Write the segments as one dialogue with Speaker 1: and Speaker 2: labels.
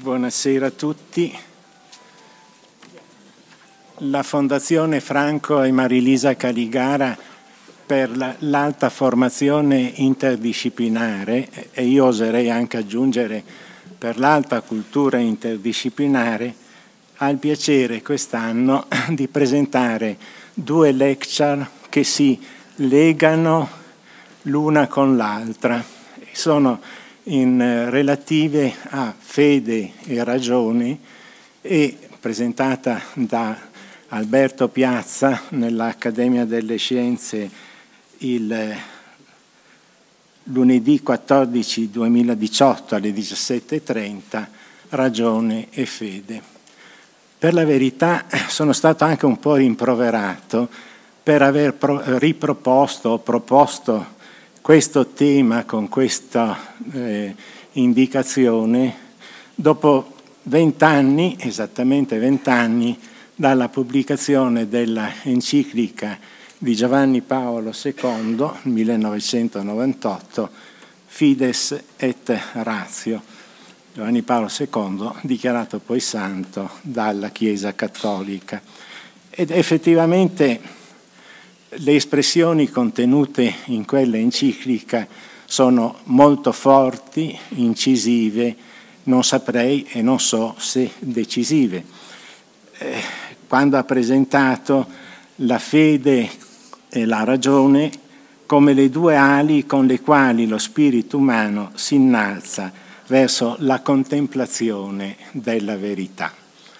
Speaker 1: Buonasera a tutti. La Fondazione Franco e Marilisa Caligara per l'alta formazione interdisciplinare, e io oserei anche aggiungere per l'alta cultura interdisciplinare, ha il piacere quest'anno di presentare due lecture che si legano l'una con l'altra. Sono relative a fede e ragione e presentata da Alberto Piazza nell'Accademia delle Scienze il lunedì 14/2018 alle 17:30, Ragione e fede. Per la verità sono stato anche un po' rimproverato per aver proposto questo tema con questa indicazione dopo 20 anni, esattamente 20 anni, dalla pubblicazione della enciclica di Giovanni Paolo II, 1998, Fides et Ratio. Giovanni Paolo II, dichiarato poi santo dalla Chiesa Cattolica. Ed effettivamente le espressioni contenute in quella enciclica sono molto forti, incisive, non saprei e non so se decisive. Quando ha presentato la fede e la ragione come le due ali con le quali lo spirito umano si innalza verso la contemplazione della verità.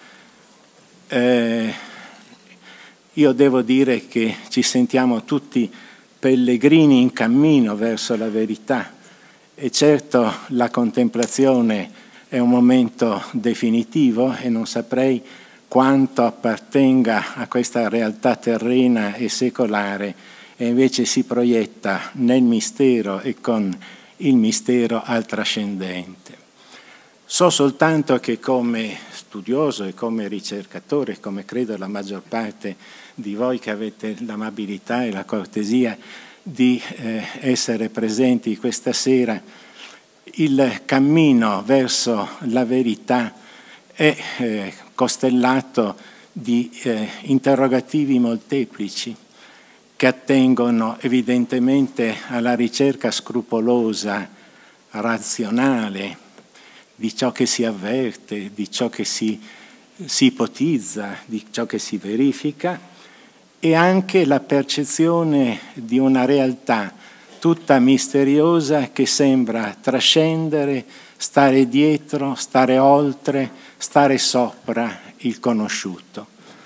Speaker 1: Io devo dire che ci sentiamo tutti pellegrini in cammino verso la verità e certo la contemplazione è un momento definitivo e non saprei quanto appartenga a questa realtà terrena e secolare e invece si proietta nel mistero e con il mistero al trascendente. So soltanto che come studioso e come ricercatore, come credo la maggior parte di voi che avete l'amabilità e la cortesia di essere presenti questa sera, il cammino verso la verità è costellato di interrogativi molteplici che attengono evidentemente alla ricerca scrupolosa, razionale, di ciò che si avverte, di ciò che si ipotizza, di ciò che si verifica, e anche la percezione di una realtà tutta misteriosa che sembra trascendere, stare dietro, stare oltre, stare sopra il conosciuto.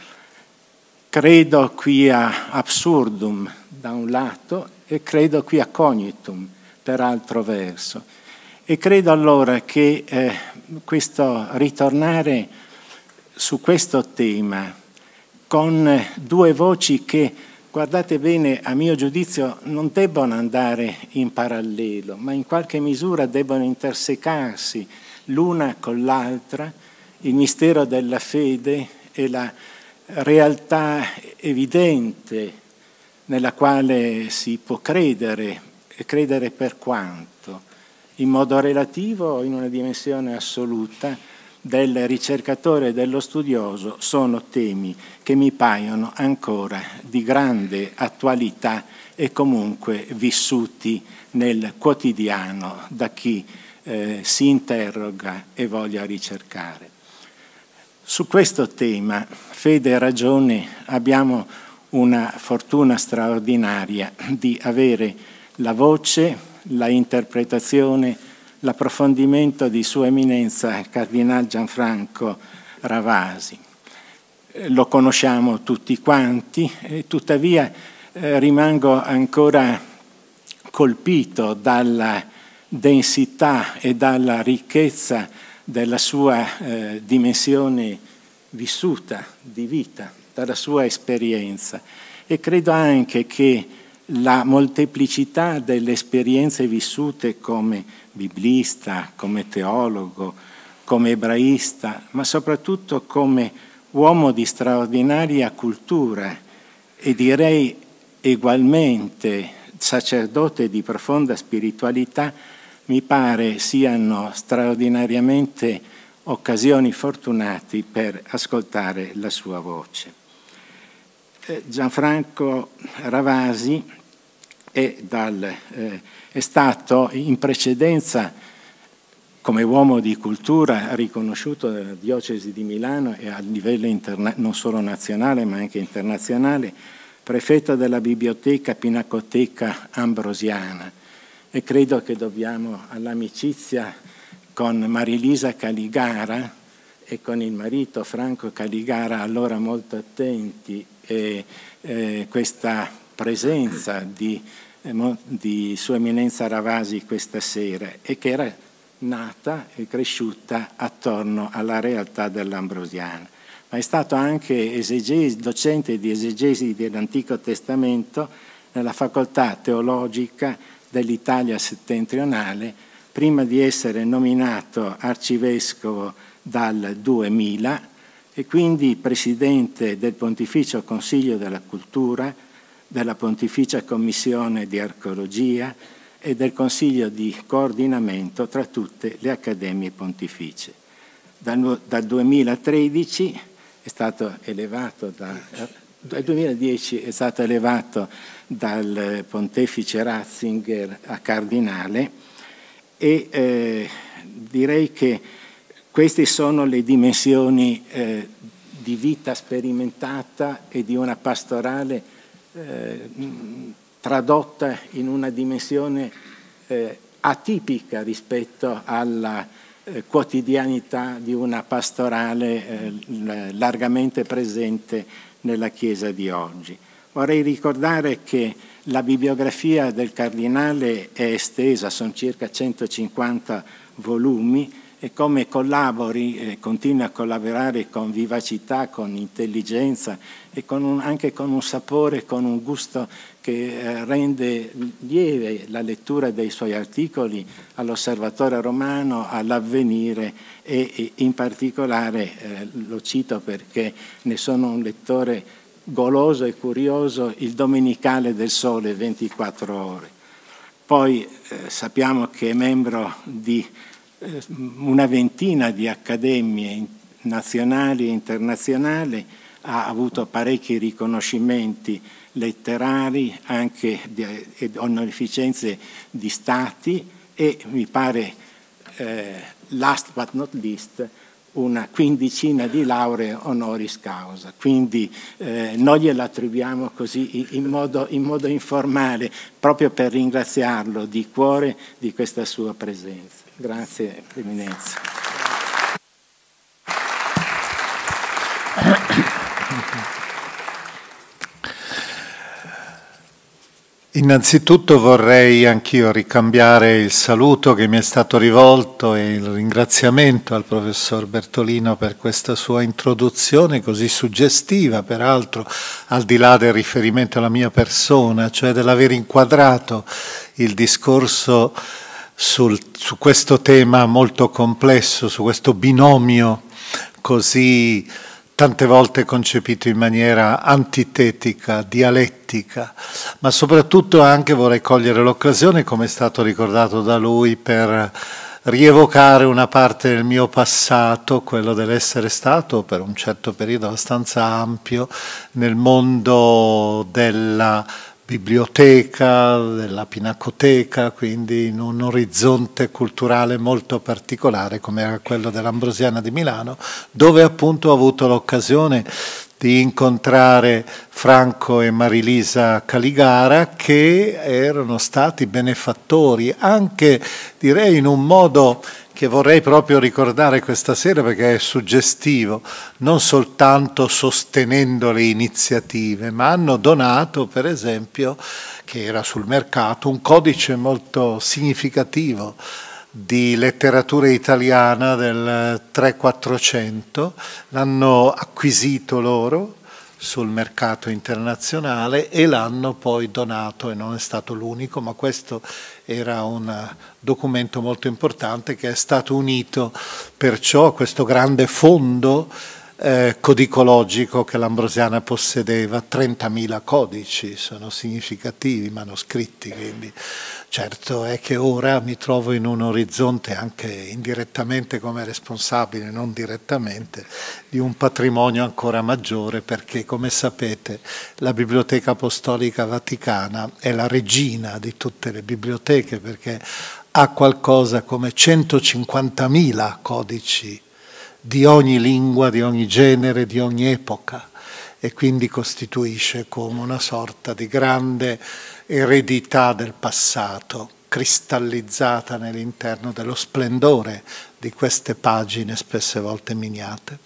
Speaker 1: Credo qui a absurdum da un lato e credo qui a cognitum per altro verso. E credo allora che questo ritornare su questo tema con due voci che, guardate bene, a mio giudizio non debbono andare in parallelo, ma in qualche misura debbono intersecarsi l'una con l'altra, il mistero della fede e la realtà evidente nella quale si può credere, e credere per quanto, in modo relativo o in una dimensione assoluta, del ricercatore e dello studioso, sono temi che mi paiono ancora di grande attualità e comunque vissuti nel quotidiano da chi si interroga e voglia ricercare. Su questo tema, fede e ragione, abbiamo una fortuna straordinaria di avere la voce, la interpretazione, l'approfondimento di Sua Eminenza Cardinal Gianfranco Ravasi. Lo conosciamo tutti quanti, e tuttavia rimango ancora colpito dalla densità e dalla ricchezza della sua dimensione vissuta, di vita, dalla sua esperienza. E credo anche che la molteplicità delle esperienze vissute come biblista, come teologo, come ebraista, ma soprattutto come uomo di straordinaria cultura e direi egualmente sacerdote di profonda spiritualità, mi pare siano straordinariamente occasioni fortunate per ascoltare la sua voce. Gianfranco Ravasi è stato in precedenza, come uomo di cultura, riconosciuto dalla Diocesi di Milano e a livello non solo nazionale ma anche internazionale, prefetto della Biblioteca Pinacoteca Ambrosiana, e credo che dobbiamo all'amicizia con Marilisa Caligara e con il marito Franco Caligara, allora molto attenti, questa presenza di Sua Eminenza Ravasi questa sera, e che era nata e cresciuta attorno alla realtà dell'Ambrosiana. Ma è stato anche docente di esegesi dell'Antico Testamento nella facoltà teologica dell'Italia settentrionale, prima di essere nominato arcivescovo dal 2000 e quindi presidente del Pontificio Consiglio della Cultura, della Pontificia Commissione di Archeologia e del Consiglio di coordinamento tra tutte le accademie pontificie. Dal 2013 è stato elevato dal 2010 è stato elevato dal pontefice Ratzinger a cardinale, e direi che queste sono le dimensioni di vita sperimentata e di una pastorale tradotta in una dimensione atipica rispetto alla quotidianità di una pastorale largamente presente nella Chiesa di oggi. Vorrei ricordare che la bibliografia del Cardinale è estesa, sono circa 150 volumi, e come collabori, continua a collaborare con vivacità, con intelligenza e anche con un sapore, con un gusto che rende lieve la lettura dei suoi articoli all'Osservatore Romano, all'Avvenire, e in particolare lo cito perché ne sono un lettore goloso e curioso, il Domenicale del Sole 24 ore. Poi sappiamo che è membro di una ventina di accademie nazionali e internazionali, ha avuto parecchi riconoscimenti letterari, anche onorificenze di stati, e mi pare, last but not least, una quindicina di lauree honoris causa. Quindi noi glielo attribuiamo così in modo informale, proprio per ringraziarlo di cuore di questa sua presenza. Grazie, Eminenza.
Speaker 2: Innanzitutto vorrei anch'io ricambiare il saluto che mi è stato rivolto e il ringraziamento al professor Bertolino per questa sua introduzione così suggestiva, peraltro al di là del riferimento alla mia persona, cioè dell'aver inquadrato il discorso su questo tema molto complesso, su questo binomio così tante volte concepito in maniera antitetica, dialettica, ma soprattutto anche vorrei cogliere l'occasione, come è stato ricordato da lui, per rievocare una parte del mio passato, quello dell'essere stato per un certo periodo abbastanza ampio nel mondo della biblioteca, della pinacoteca, quindi in un orizzonte culturale molto particolare come era quello dell'Ambrosiana di Milano, dove appunto ho avuto l'occasione di incontrare Franco e Marilisa Caligara, che erano stati benefattori, anche direi in un modo che vorrei proprio ricordare questa sera perché è suggestivo, non soltanto sostenendo le iniziative, ma hanno donato, per esempio, che era sul mercato, un codice molto significativo di letteratura italiana del 3-400, l'hanno acquisito loro sul mercato internazionale e l'hanno poi donato, e non è stato l'unico, ma questo era un documento molto importante che è stato unito perciò a questo grande fondo codicologico che l'Ambrosiana possedeva, 30.000 codici, sono significativi, manoscritti, quindi certo è che ora mi trovo in un orizzonte anche indirettamente come responsabile, non direttamente, di un patrimonio ancora maggiore, perché come sapete la Biblioteca Apostolica Vaticana è la regina di tutte le biblioteche, perché ha qualcosa come 150.000 codici di ogni lingua, di ogni genere, di ogni epoca, e quindi costituisce come una sorta di grande eredità del passato, cristallizzata nell'interno dello splendore di queste pagine spesse volte miniate.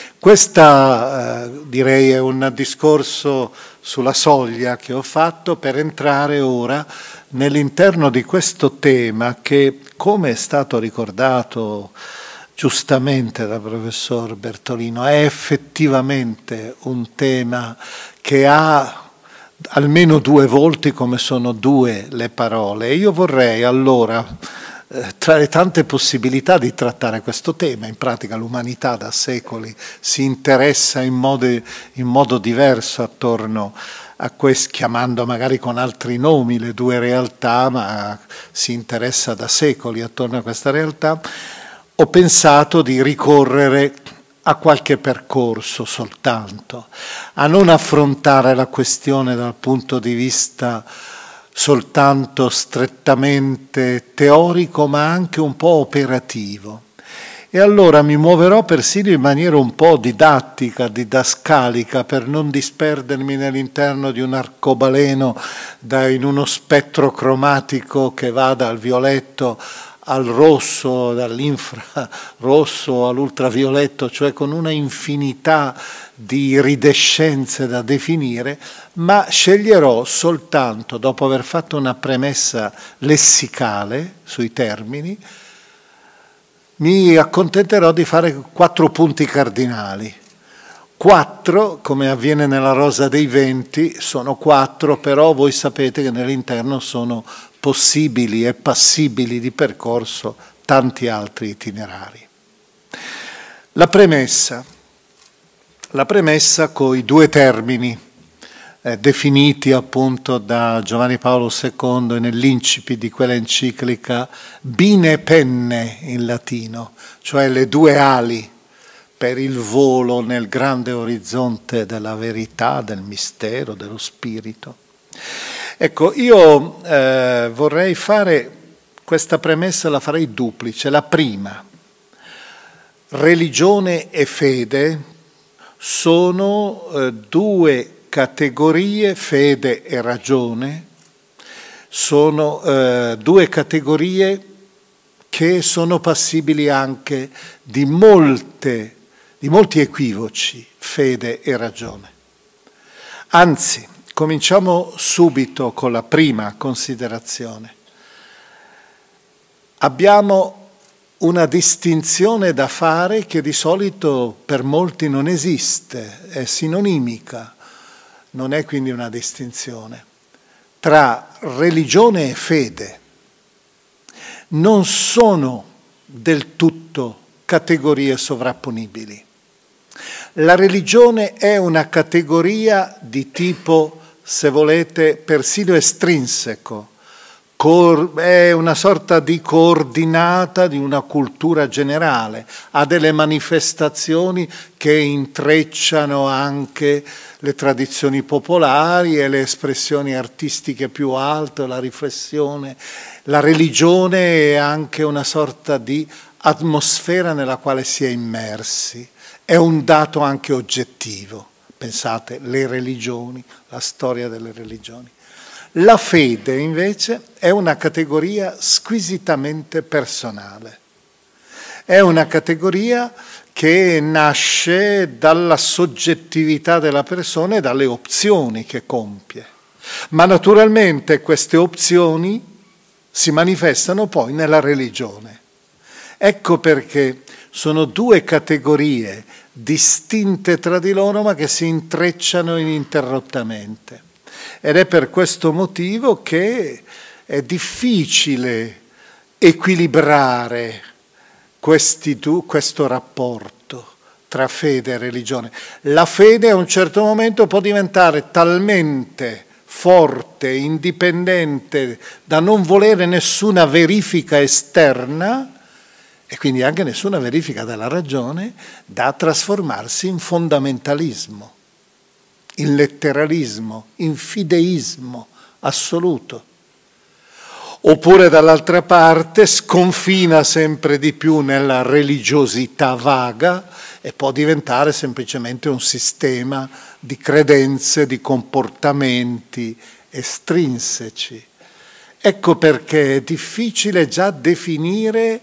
Speaker 2: Questa direi è un discorso sulla soglia che ho fatto per entrare ora nell'interno di questo tema che, come è stato ricordato giustamente dal professor Bertolino, è effettivamente un tema che ha almeno due volti, come sono due le parole. E io vorrei allora, tra le tante possibilità di trattare questo tema, in pratica l'umanità da secoli si interessa in modo diverso attorno a questo, chiamando magari con altri nomi le due realtà, ma si interessa da secoli attorno a questa realtà, ho pensato di ricorrere a qualche percorso soltanto, a non affrontare la questione dal punto di vista soltanto strettamente teorico, ma anche un po' operativo. E allora mi muoverò persino in maniera un po' didattica, didascalica, per non disperdermi nell'interno di un arcobaleno in uno spettro cromatico che va dal violetto al rosso, dall'infrarosso all'ultravioletto, cioè con una infinità di iridescenze da definire, ma sceglierò soltanto, dopo aver fatto una premessa lessicale sui termini, mi accontenterò di fare 4 punti cardinali. 4, come avviene nella Rosa dei Venti, sono 4, però voi sapete che nell'interno sono possibili e passibili di percorso tanti altri itinerari. La premessa con i 2 termini definiti appunto da Giovanni Paolo II nell'incipit di quella enciclica bine penne in latino, cioè le 2 ali per il volo nel grande orizzonte della verità, del mistero, dello spirito. Ecco, io vorrei fare questa premessa, la farei duplice. La prima, religione e fede sono 2 categorie, fede e ragione, sono 2 categorie che sono passibili anche di molti equivoci, fede e ragione. Anzi, cominciamo subito con la prima considerazione. Abbiamo una distinzione da fare che di solito per molti non esiste, è sinonimica, non è quindi una distinzione. Tra religione e fede non sono del tutto categorie sovrapponibili. La religione è una categoria di tipo, se volete, persino estrinseco, è una sorta di coordinata di una cultura generale, ha delle manifestazioni che intrecciano anche le tradizioni popolari e le espressioni artistiche più alte, la riflessione. La religione è anche una sorta di atmosfera nella quale si è immersi, è un dato anche oggettivo. Pensate, le religioni, la storia delle religioni. La fede, invece, è una categoria squisitamente personale. È una categoria che nasce dalla soggettività della persona e dalle opzioni che compie. Ma naturalmente queste opzioni si manifestano poi nella religione. Ecco perché sono 2 categorie distinte tra di loro, ma che si intrecciano ininterrottamente. Ed è per questo motivo che è difficile equilibrare questo rapporto tra fede e religione. La fede a un certo momento può diventare talmente forte, indipendente, da non volere nessuna verifica esterna, e quindi anche nessuna verifica della ragione, da trasformarsi in fondamentalismo, in letteralismo, in fideismo assoluto. Oppure dall'altra parte sconfina sempre di più nella religiosità vaga e può diventare semplicemente un sistema di credenze, di comportamenti estrinseci. Ecco perché è difficile già definire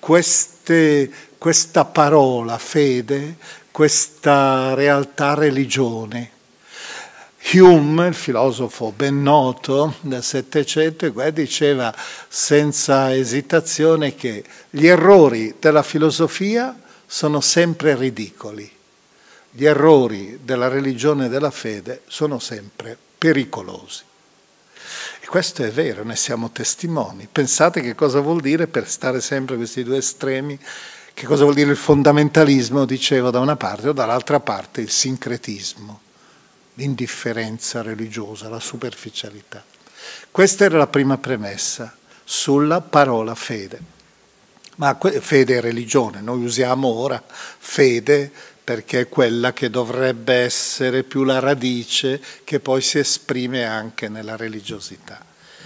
Speaker 2: questa parola fede, questa realtà religione. Hume, il filosofo ben noto del Settecento, diceva senza esitazione che gli errori della filosofia sono sempre ridicoli, gli errori della religione e della fede sono sempre pericolosi. E questo è vero, ne siamo testimoni. Pensate che cosa vuol dire, per stare sempre a questi due estremi, che cosa vuol dire il fondamentalismo, dicevo, da una parte, o dall'altra parte il sincretismo, l'indifferenza religiosa, la superficialità. Questa era la prima premessa sulla parola fede. Ma fede e religione, noi usiamo ora fede perché è quella che dovrebbe essere più la radice che poi si esprime anche nella religiosità.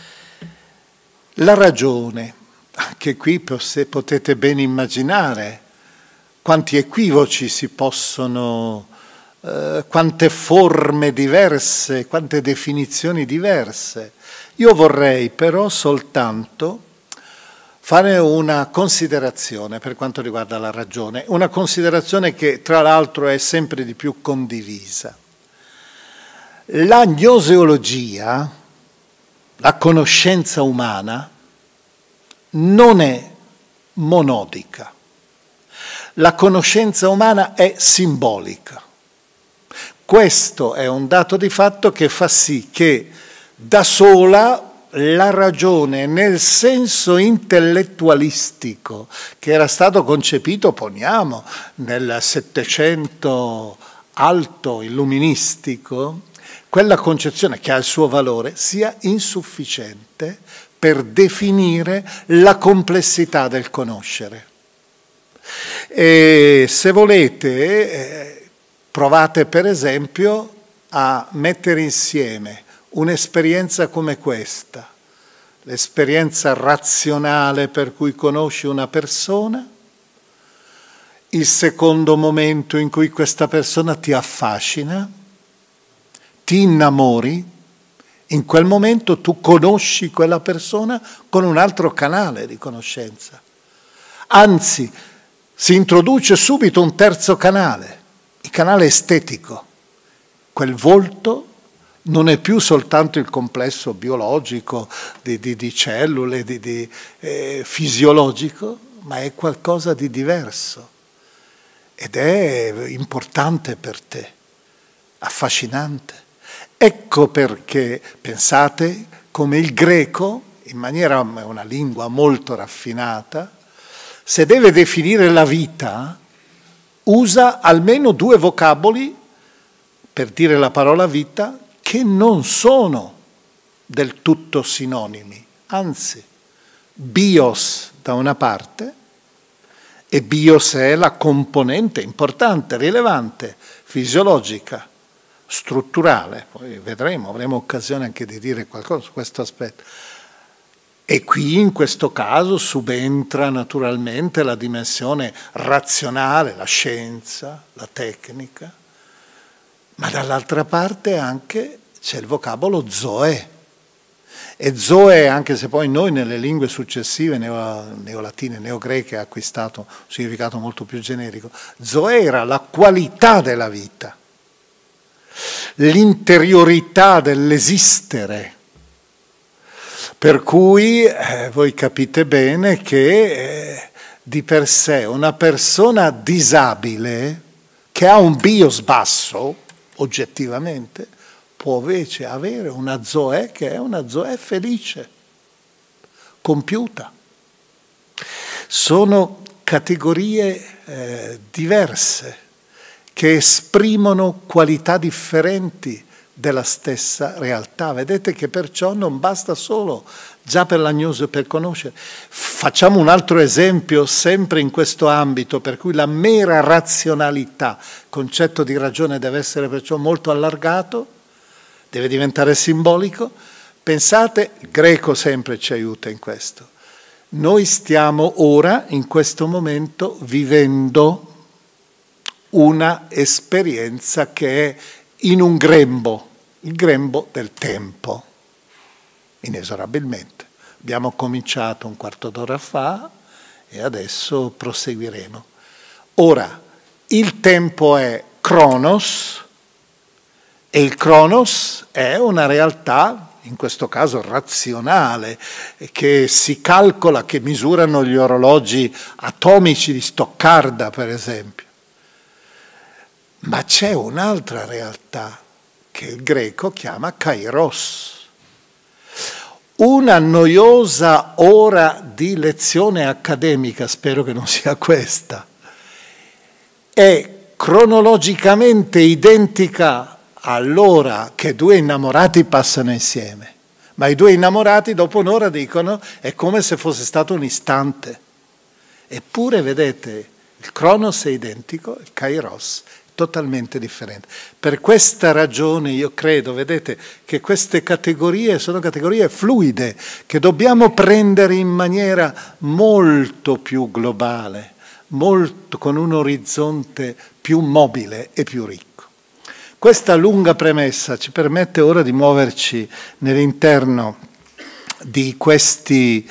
Speaker 2: La ragione, anche qui potete ben immaginare quanti equivoci si possono quante forme diverse, quante definizioni diverse. Io vorrei però soltanto fare una considerazione per quanto riguarda la ragione, una considerazione che tra l'altro è sempre di più condivisa. La gnoseologia, la conoscenza umana, non è monodica. La conoscenza umana è simbolica. Questo è un dato di fatto che fa sì che da sola la ragione nel senso intellettualistico che era stato concepito, poniamo, nel Settecento alto illuministico, quella concezione che ha il suo valore sia insufficiente per definire la complessità del conoscere. E se volete, provate per esempio a mettere insieme un'esperienza come questa, l'esperienza razionale per cui conosci una persona, il secondo momento in cui questa persona ti affascina, ti innamori, in quel momento tu conosci quella persona con un altro canale di conoscenza. Anzi, si introduce subito un terzo canale, il canale estetico. Quel volto non è più soltanto il complesso biologico di cellule, fisiologico, ma è qualcosa di diverso ed è importante per te, affascinante. Ecco perché, pensate, come il greco, in maniera, è una lingua molto raffinata, se deve definire la vita, usa almeno due vocaboli per dire la parola vita, che non sono del tutto sinonimi, anzi, bios da una parte, e bios è la componente importante, rilevante, fisiologica, strutturale, poi vedremo, avremo occasione anche di dire qualcosa su questo aspetto. E qui in questo caso subentra naturalmente la dimensione razionale, la scienza, la tecnica, ma dall'altra parte anche c'è il vocabolo zoe. E zoe, anche se poi noi nelle lingue successive, neolatine, neogreche, ha acquistato un significato molto più generico, zoe era la qualità della vita, l'interiorità dell'esistere. Per cui voi capite bene che di per sé una persona disabile che ha un bios basso, oggettivamente, può invece avere una zoe che è una zoe felice, compiuta. Sono categorie diverse. che esprimono qualità differenti della stessa realtà. Vedete che perciò non basta solo già per l'agnosi per conoscere. Facciamo un altro esempio sempre in questo ambito, per cui la mera razionalità, concetto di ragione deve essere perciò molto allargato, deve diventare simbolico. Pensate, il greco sempre ci aiuta in questo. Noi stiamo ora, in questo momento, vivendo una esperienza che è in un grembo, il grembo del tempo, inesorabilmente. Abbiamo cominciato un quarto d'ora fa e adesso proseguiremo. Ora, il tempo è Cronos e il Cronos è una realtà, in questo caso razionale, che si calcola, che misurano gli orologi atomici di Stoccarda, per esempio. Ma c'è un'altra realtà che il greco chiama kairos. Una noiosa ora di lezione accademica, spero che non sia questa, è cronologicamente identica all'ora che due innamorati passano insieme. Ma i due innamorati dopo un'ora dicono è come se fosse stato un istante. Eppure, vedete, il Cronos è identico, il Kairos totalmente differente. Per questa ragione io credo, vedete, che queste categorie sono categorie fluide, che dobbiamo prendere in maniera molto più globale, molto, con un orizzonte più mobile e più ricco. Questa lunga premessa ci permette ora di muoverci nell'interno di questi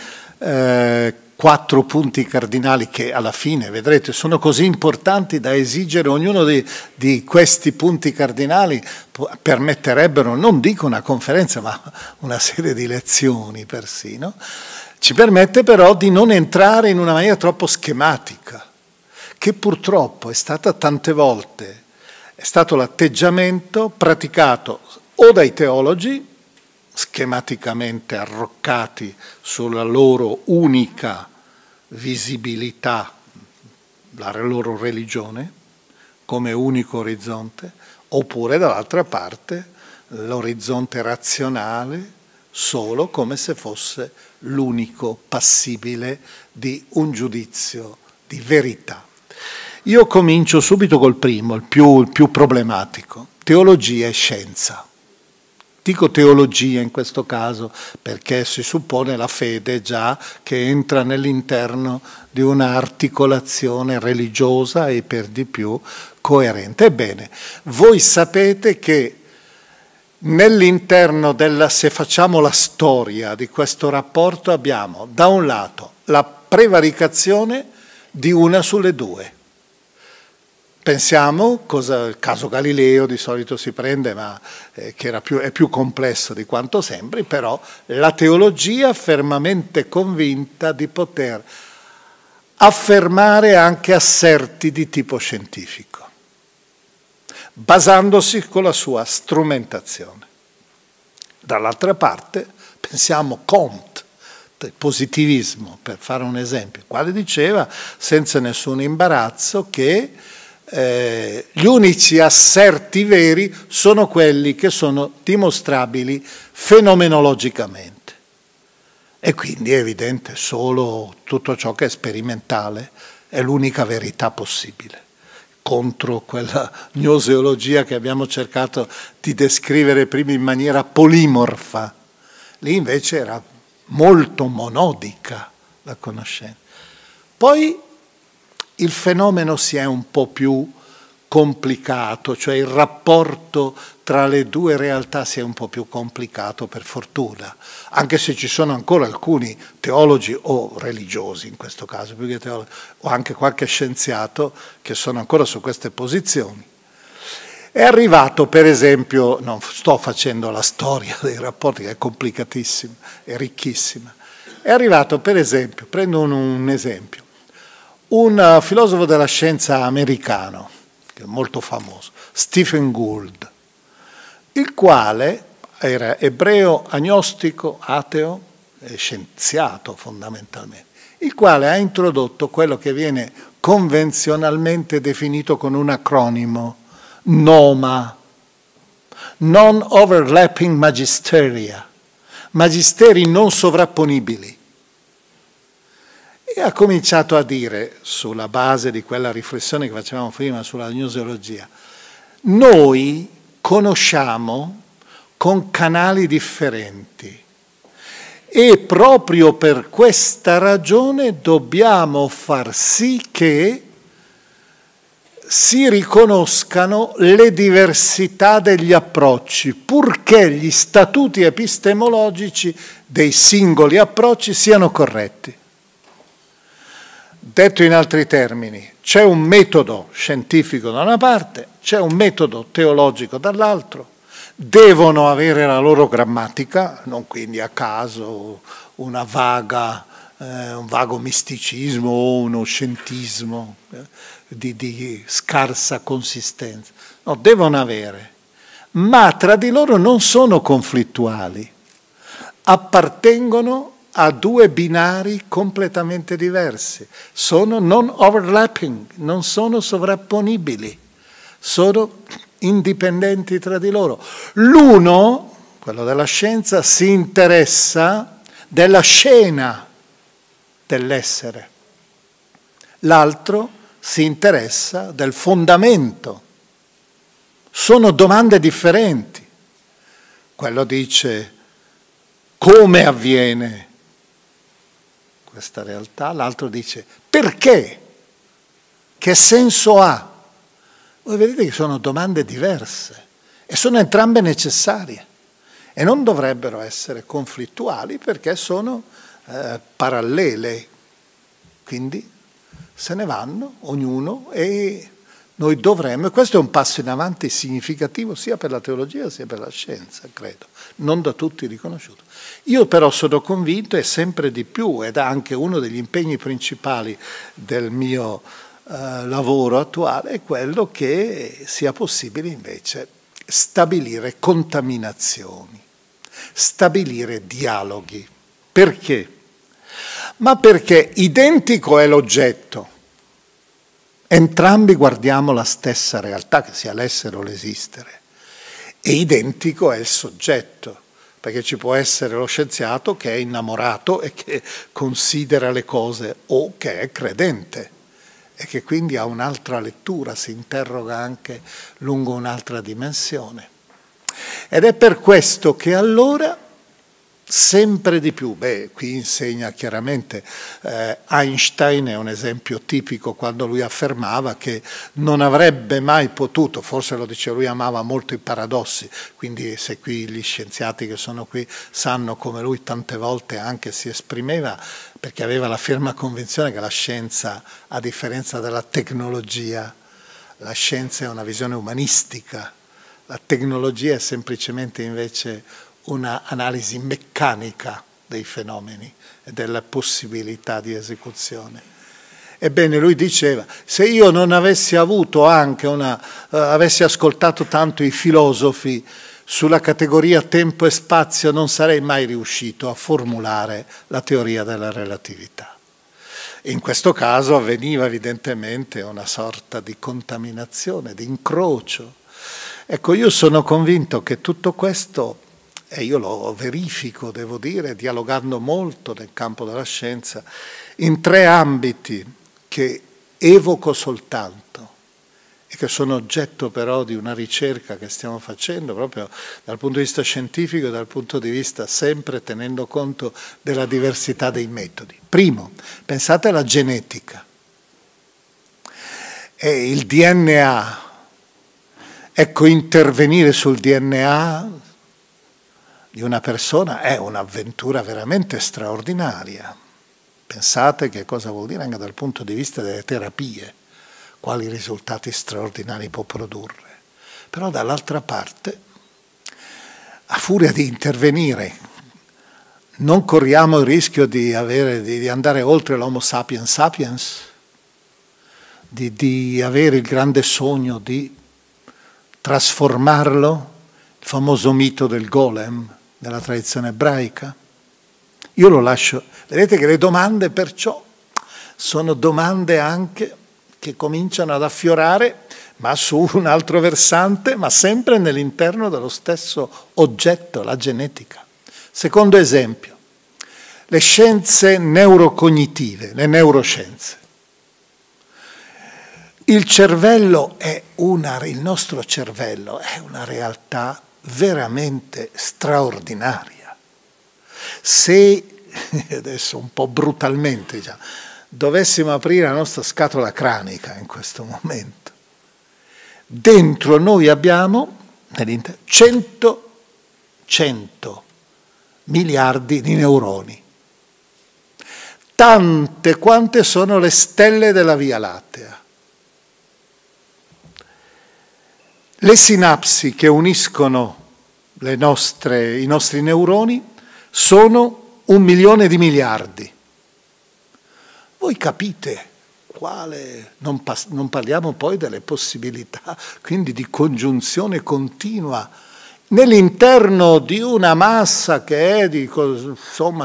Speaker 2: 4 punti cardinali che alla fine, vedrete, sono così importanti da esigere. Ognuno di questi punti cardinali permetterebbero, non dico una conferenza, ma una serie di lezioni persino. Ci permette però di non entrare in una maniera troppo schematica, che purtroppo è stata tante volte, è stato l'atteggiamento praticato o dai teologi, schematicamente arroccati sulla loro unica visibilità, la loro religione, come unico orizzonte, oppure dall'altra parte l'orizzonte razionale solo come se fosse l'unico passibile di un giudizio di verità. Io comincio subito col primo, il più problematico, teologia e scienza. Dico teologia in questo caso perché si suppone la fede già che entra nell'interno di una articolazione religiosa e per di più coerente. Ebbene, voi sapete che nell'interno se facciamo la storia di questo rapporto abbiamo da un lato la prevaricazione di una sulle due. Pensiamo, il caso Galileo di solito si prende, ma che è più complesso di quanto sembri, però la teologia fermamente convinta di poter affermare anche asserti di tipo scientifico, basandosi con la sua strumentazione. Dall'altra parte pensiamo Comte, del positivismo, per fare un esempio, il quale diceva senza nessun imbarazzo che gli unici asserti veri sono quelli che sono dimostrabili fenomenologicamente. E quindi è evidente, solo tutto ciò che è sperimentale è l'unica verità possibile, contro quella gnoseologia che abbiamo cercato di descrivere prima in maniera polimorfa. Lì invece era molto monodica la conoscenza. Poi il fenomeno si è un po' più complicato, cioè il rapporto tra le due realtà si è un po' più complicato, per fortuna, anche se ci sono ancora alcuni teologi o religiosi, in questo caso più che teologi, o anche qualche scienziato che sono ancora su queste posizioni. È arrivato, per esempio, non sto facendo la storia dei rapporti, che è complicatissima, è ricchissima, è arrivato, per esempio, prendo un esempio, un filosofo della scienza americano, che è molto famoso, Stephen Gould, il quale era ebreo, agnostico, ateo e scienziato fondamentalmente. il quale ha introdotto quello che viene convenzionalmente definito con un acronimo, NOMA, Non Overlapping Magisteria, magisteri non sovrapponibili. E ha cominciato a dire, sulla base di quella riflessione che facevamo prima sulla gnoseologia, noi conosciamo con canali differenti e proprio per questa ragione dobbiamo far sì che si riconoscano le diversità degli approcci, purché gli statuti epistemologici dei singoli approcci siano corretti. Detto in altri termini, c'è un metodo scientifico da una parte, c'è un metodo teologico dall'altro, devono avere la loro grammatica, non quindi a caso un vago misticismo o uno scientismo di scarsa consistenza. No, devono avere, ma tra di loro non sono conflittuali, appartengono a due binari completamente diversi, sono non overlapping, non sono sovrapponibili, sono indipendenti tra di loro. L'uno, quello della scienza, si interessa della scena dell'essere, l'altro si interessa del fondamento. Sono domande differenti. Quello dice come avviene questa realtà, l'altro dice perché, che senso ha. Voi vedete che sono domande diverse e sono entrambe necessarie e non dovrebbero essere conflittuali perché sono parallele, quindi se ne vanno ognuno e noi dovremmo, e questo è un passo in avanti significativo sia per la teologia sia per la scienza, credo, non da tutti riconosciuto. Io però sono convinto e sempre di più, ed è anche uno degli impegni principali del mio lavoro attuale, è quello che sia possibile invece stabilire contaminazioni, stabilire dialoghi. Perché? Ma perché identico è l'oggetto, entrambi guardiamo la stessa realtà, che sia l'essere o l'esistere, e identico è il soggetto, perché ci può essere lo scienziato che è innamorato e che considera le cose, o che è credente e che quindi ha un'altra lettura, si interroga anche lungo un'altra dimensione. Ed è per questo che allora sempre di più, qui insegna chiaramente, Einstein è un esempio tipico quando lui affermava che non avrebbe mai potuto, forse lo dice lui, amava molto i paradossi, quindi se qui gli scienziati che sono qui sanno come lui tante volte anche si esprimeva, perché aveva la ferma convinzione che la scienza, a differenza della tecnologia, la scienza è una visione umanistica, la tecnologia è semplicemente invece una analisi meccanica dei fenomeni e della possibilità di esecuzione. Ebbene, lui diceva, se io non avessi avuto anche avessi ascoltato tanto i filosofi sulla categoria tempo e spazio, non sarei mai riuscito a formulare la teoria della relatività. In questo caso avveniva evidentemente una sorta di contaminazione, di incrocio. Ecco, io sono convinto che tutto questo, e io lo verifico, devo dire, dialogando molto nel campo della scienza, in tre ambiti che evoco soltanto e che sono oggetto però di una ricerca che stiamo facendo proprio dal punto di vista scientifico e dal punto di vista sempre tenendo conto della diversità dei metodi. Primo, pensate alla genetica e il DNA. Ecco, intervenire sul DNA di una persona è un'avventura veramente straordinaria. Pensate che cosa vuol dire anche dal punto di vista delle terapie, quali risultati straordinari può produrre. Però dall'altra parte, a furia di intervenire, non corriamo il rischio di andare oltre l'Homo sapiens sapiens, di avere il grande sogno di trasformarlo, il famoso mito del golem nella tradizione ebraica. Io lo lascio, vedete che le domande perciò sono domande anche che cominciano ad affiorare, ma su un altro versante, ma sempre nell'interno dello stesso oggetto, la genetica. Secondo esempio, le scienze neurocognitive, le neuroscienze. Il nostro cervello è una realtà veramente straordinaria. Se, adesso un po' brutalmente diciamo, dovessimo aprire la nostra scatola cranica in questo momento, dentro noi abbiamo 100 miliardi di neuroni, tante quante sono le stelle della Via Lattea. Le sinapsi che uniscono i nostri neuroni sono 1 milione di miliardi. Voi capite non parliamo poi delle possibilità, quindi di congiunzione continua nell'interno di una massa che è di insomma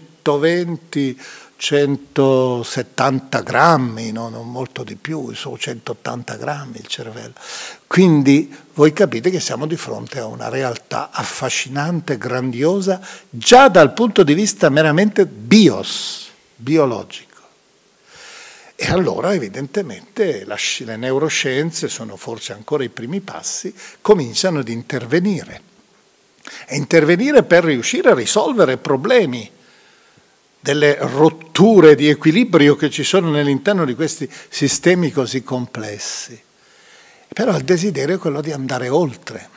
Speaker 2: 120-170 grammi, no? Non molto di più, sono 180 grammi il cervello. Quindi voi capite che siamo di fronte a una realtà affascinante, grandiosa, già dal punto di vista meramente biologico. E allora evidentemente le neuroscienze sono forse ancora i primi passi, cominciano ad intervenire. E intervenire per riuscire a risolvere problemi delle rotture di equilibrio che ci sono all'interno di questi sistemi così complessi. Però il desiderio è quello di andare oltre,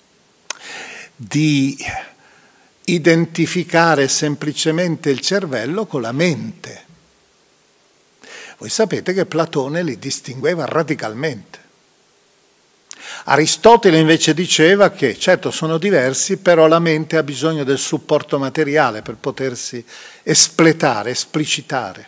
Speaker 2: di identificare semplicemente il cervello con la mente. Voi sapete che Platone li distingueva radicalmente. Aristotele invece diceva che, certo, sono diversi, però la mente ha bisogno del supporto materiale per potersi espletare, esplicitare.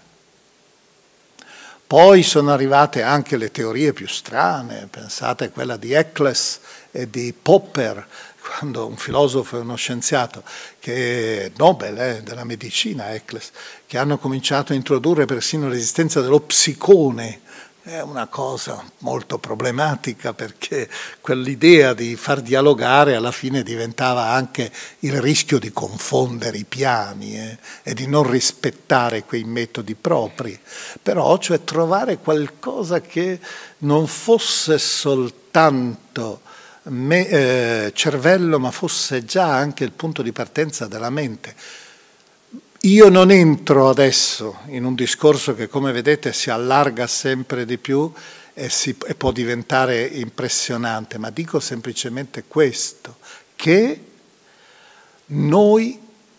Speaker 2: Poi sono arrivate anche le teorie più strane, pensate a quella di Eccles e di Popper, quando un filosofo e uno scienziato, che è Nobel della medicina, Eccles, che hanno cominciato a introdurre persino l'esistenza dello psicone. È una cosa molto problematica perché quell'idea di far dialogare alla fine diventava anche il rischio di confondere i piani e di non rispettare quei metodi propri. Però, cioè, trovare qualcosa che non fosse soltanto cervello, ma fosse già anche il punto di partenza della mente. Io non entro adesso in un discorso che, come vedete, si allarga sempre di più e può diventare impressionante, ma dico semplicemente questo, che noi,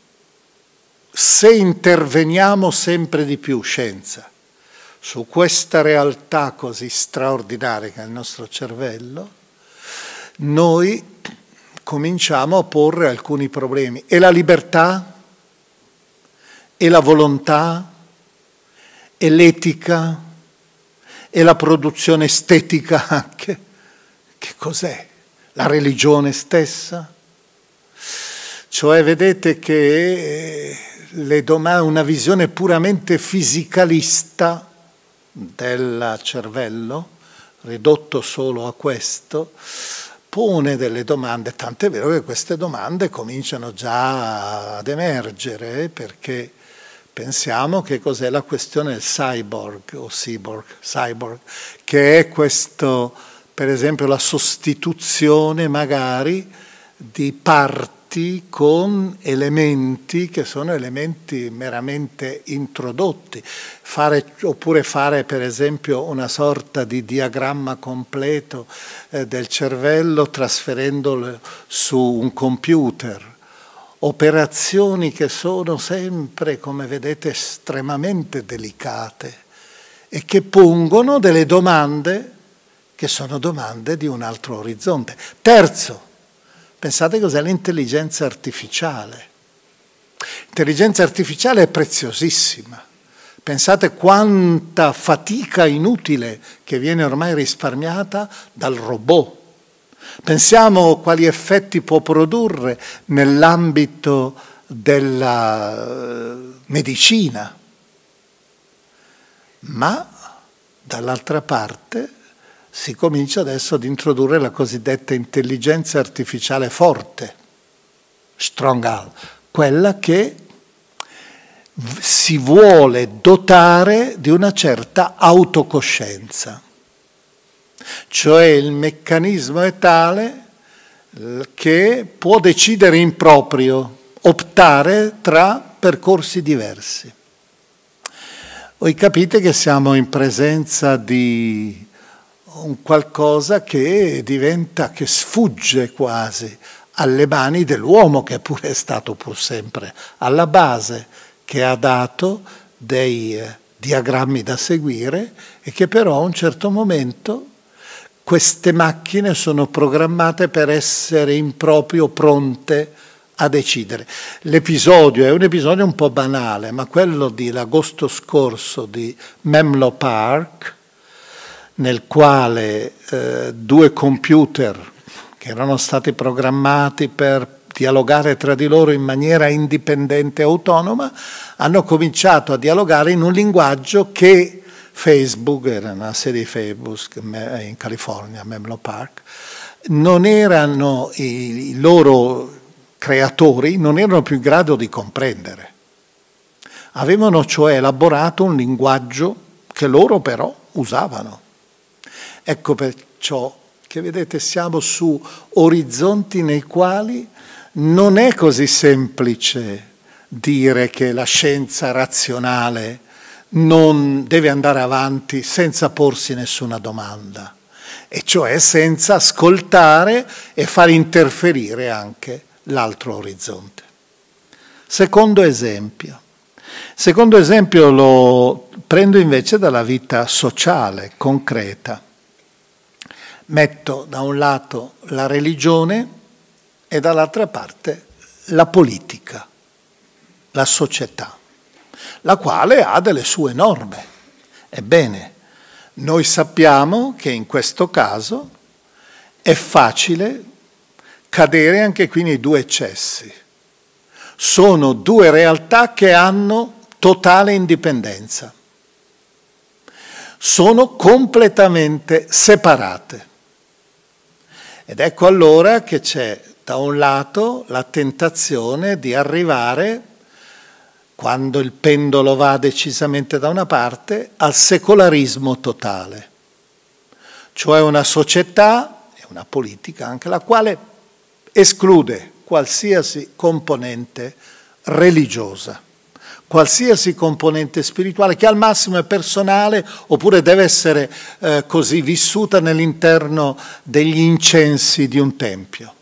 Speaker 2: se interveniamo sempre di più, scienza, su questa realtà così straordinaria che è il nostro cervello, noi cominciamo a porre alcuni problemi. E la libertà? E la volontà? E l'etica? E la produzione estetica anche? Che cos'è? La religione stessa? Cioè vedete che una visione puramente fisicalista del cervello, ridotto solo a questo, pone delle domande, tant'è vero che queste domande cominciano già ad emergere, perché pensiamo che cos'è la questione del cyborg, che è questo, per esempio, la sostituzione magari di parti con elementi che sono elementi meramente introdotti, oppure fare per esempio una sorta di diagramma completo del cervello trasferendolo su un computer. Operazioni che sono sempre, come vedete, estremamente delicate e che pongono delle domande che sono domande di un altro orizzonte. Terzo, pensate cos'è l'intelligenza artificiale. L'intelligenza artificiale è preziosissima. Pensate quanta fatica inutile che viene ormai risparmiata dal robot. Pensiamo quali effetti può produrre nell'ambito della medicina. ma dall'altra parte si comincia adesso ad introdurre la cosiddetta intelligenza artificiale forte, Strong, quella che si vuole dotare di una certa autocoscienza. Cioè il meccanismo è tale che può decidere in proprio, optare tra percorsi diversi. Voi capite che siamo in presenza di un qualcosa che diventa, che sfugge quasi alle mani dell'uomo, che pure è stato pur sempre alla base, che ha dato dei diagrammi da seguire e che però a un certo momento queste macchine sono programmate per essere in proprio pronte a decidere. L'episodio è un episodio un po' banale, ma quello dell'agosto scorso di Menlo Park, nel quale due computer che erano stati programmati per dialogare tra di loro in maniera indipendente e autonoma, hanno cominciato a dialogare in un linguaggio che Facebook, era una sede di Facebook in California, Menlo Park, non erano i loro creatori, non erano più in grado di comprendere. Avevano cioè elaborato un linguaggio che loro però usavano. Ecco perciò che vedete siamo su orizzonti nei quali non è così semplice dire che la scienza razionale non deve andare avanti senza porsi nessuna domanda, e cioè senza ascoltare e far interferire anche l'altro orizzonte. Secondo esempio lo prendo invece dalla vita sociale, concreta. Metto da un lato la religione e dall'altra parte la politica, la società, la quale ha delle sue norme. Ebbene, noi sappiamo che in questo caso è facile cadere anche qui nei due eccessi. Sono due realtà che hanno totale indipendenza. Sono completamente separate. Ed ecco allora che c'è da un lato la tentazione di arrivare, quando il pendolo va decisamente da una parte, al secolarismo totale, cioè una società e una politica anche la quale esclude qualsiasi componente religiosa, qualsiasi componente spirituale che al massimo è personale oppure deve essere così vissuta nell'interno degli incensi di un tempio.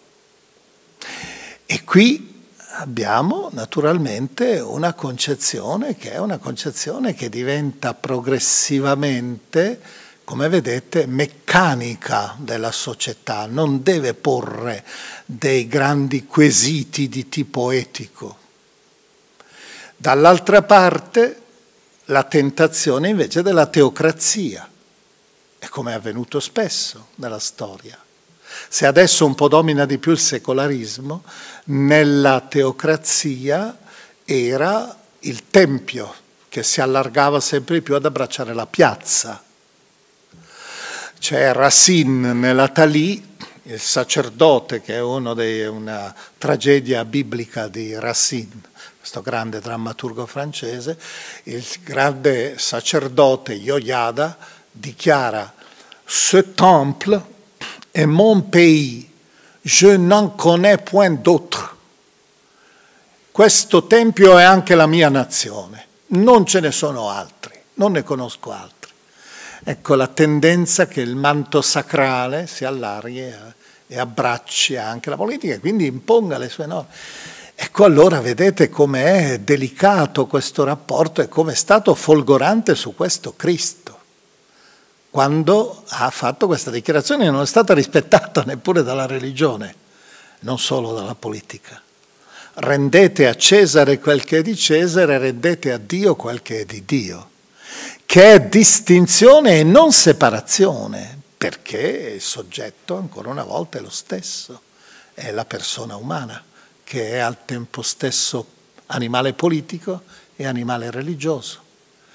Speaker 2: E qui abbiamo naturalmente una concezione che è una concezione che diventa progressivamente, come vedete, meccanica della società, non deve porre dei grandi quesiti di tipo etico. Dall'altra parte la tentazione invece della teocrazia, è come è avvenuto spesso nella storia. Se adesso un po' domina di più il secolarismo, nella teocrazia era il tempio che si allargava sempre di più ad abbracciare la piazza. C'è Racine nell'Athalie, il sacerdote, che è una tragedia biblica di Racine, questo grande drammaturgo francese. Il grande sacerdote Yoyada dichiara: «Ce temple est mon pays, je n'en connais point d'autre». Questo tempio è anche la mia nazione, non ce ne sono altri, non ne conosco altri. Ecco la tendenza che il manto sacrale si allarghi e abbracci anche la politica e quindi imponga le sue norme. Ecco allora vedete com'è delicato questo rapporto e come è stato folgorante su questo Cristo, quando ha fatto questa dichiarazione che non è stata rispettata neppure dalla religione, non solo dalla politica. Rendete a Cesare quel che è di Cesare, rendete a Dio quel che è di Dio, che è distinzione e non separazione, perché il soggetto ancora una volta è lo stesso, è la persona umana, che è al tempo stesso animale politico e animale religioso.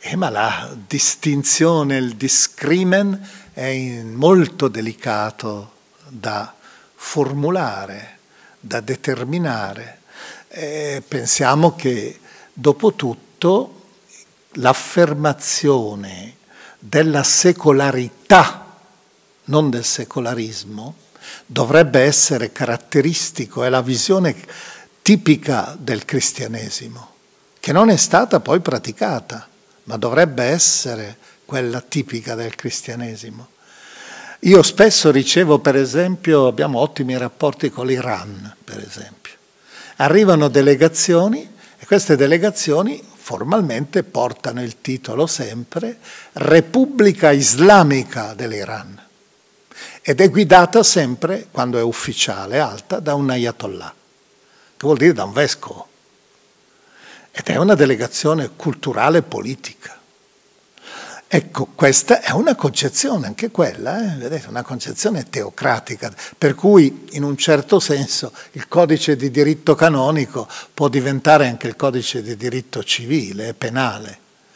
Speaker 2: Ma la distinzione, il discrimen è molto delicato da formulare, da determinare. Pensiamo che dopo tutto l'affermazione della secolarità, non del secolarismo, dovrebbe essere caratteristico, è la visione tipica del cristianesimo, che non è stata poi praticata, ma dovrebbe essere quella tipica del cristianesimo. Io spesso ricevo, per esempio, abbiamo ottimi rapporti con l'Iran, per esempio. Arrivano delegazioni e queste delegazioni formalmente portano il titolo sempre Repubblica Islamica dell'Iran ed è guidata sempre, quando è ufficiale, alta, da un ayatollah, che vuol dire da un vescovo. Ed è una delegazione culturale e politica. Ecco, questa è una concezione, anche quella, vedete, una concezione teocratica, per cui in un certo senso il codice di diritto canonico può diventare anche il codice di diritto civile e penale.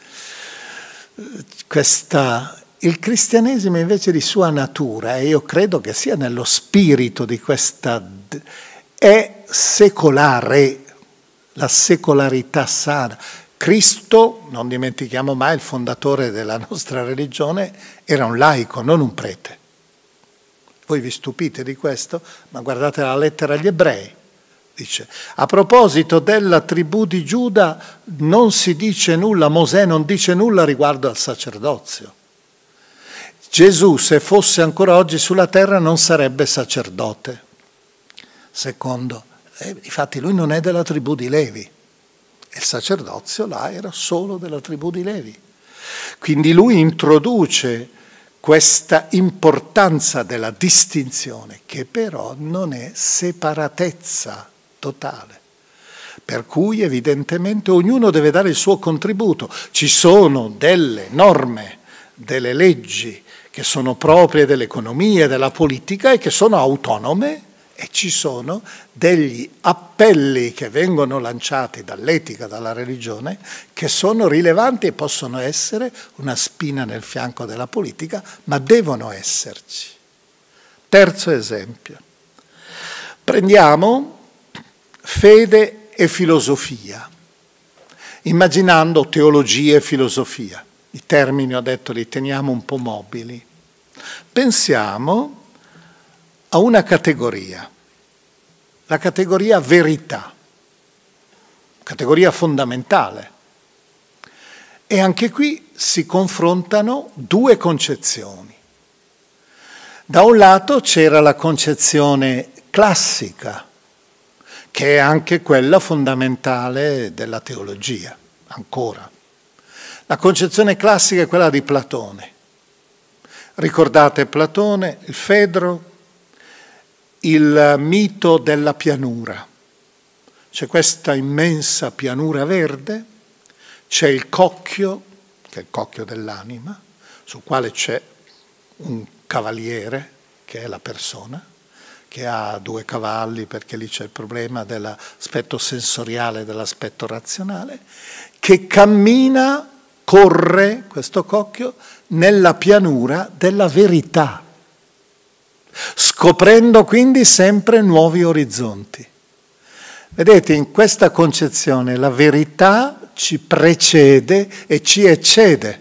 Speaker 2: Il cristianesimo invece di sua natura, e io credo che sia nello spirito di questa, è secolare, la secolarità sana. Cristo, non dimentichiamo mai, il fondatore della nostra religione, era un laico, non un prete. Voi vi stupite di questo? Ma guardate la lettera agli ebrei. Dice, a proposito della tribù di Giuda non si dice nulla, Mosè non dice nulla riguardo al sacerdozio. Gesù, se fosse ancora oggi sulla terra, non sarebbe sacerdote. Secondo, infatti lui non è della tribù di Levi. Il sacerdozio là era solo della tribù di Levi. Quindi lui introduce questa importanza della distinzione, che però non è separatezza totale. Per cui evidentemente ognuno deve dare il suo contributo. Ci sono delle norme, delle leggi che sono proprie dell'economia e della politica e che sono autonome, e ci sono degli appelli che vengono lanciati dall'etica, dalla religione, che sono rilevanti e possono essere una spina nel fianco della politica, ma devono esserci. Terzo esempio. Prendiamo fede e filosofia, immaginando teologia e filosofia. I termini, ho detto, li teniamo un po' mobili. Pensiamo a una categoria, la categoria verità, categoria fondamentale. E anche qui si confrontano due concezioni. Da un lato c'era la concezione classica, che è anche quella fondamentale della teologia, ancora. La concezione classica è quella di Platone. Ricordate Platone, il Fedro, il mito della pianura. C'è questa immensa pianura verde, c'è il cocchio, che è il cocchio dell'anima, sul quale c'è un cavaliere, che è la persona, che ha due cavalli, perché lì c'è il problema dell'aspetto sensoriale e dell'aspetto razionale, che cammina, corre, questo cocchio, nella pianura della verità, scoprendo quindi sempre nuovi orizzonti. Vedete, in questa concezione la verità ci precede e ci eccede.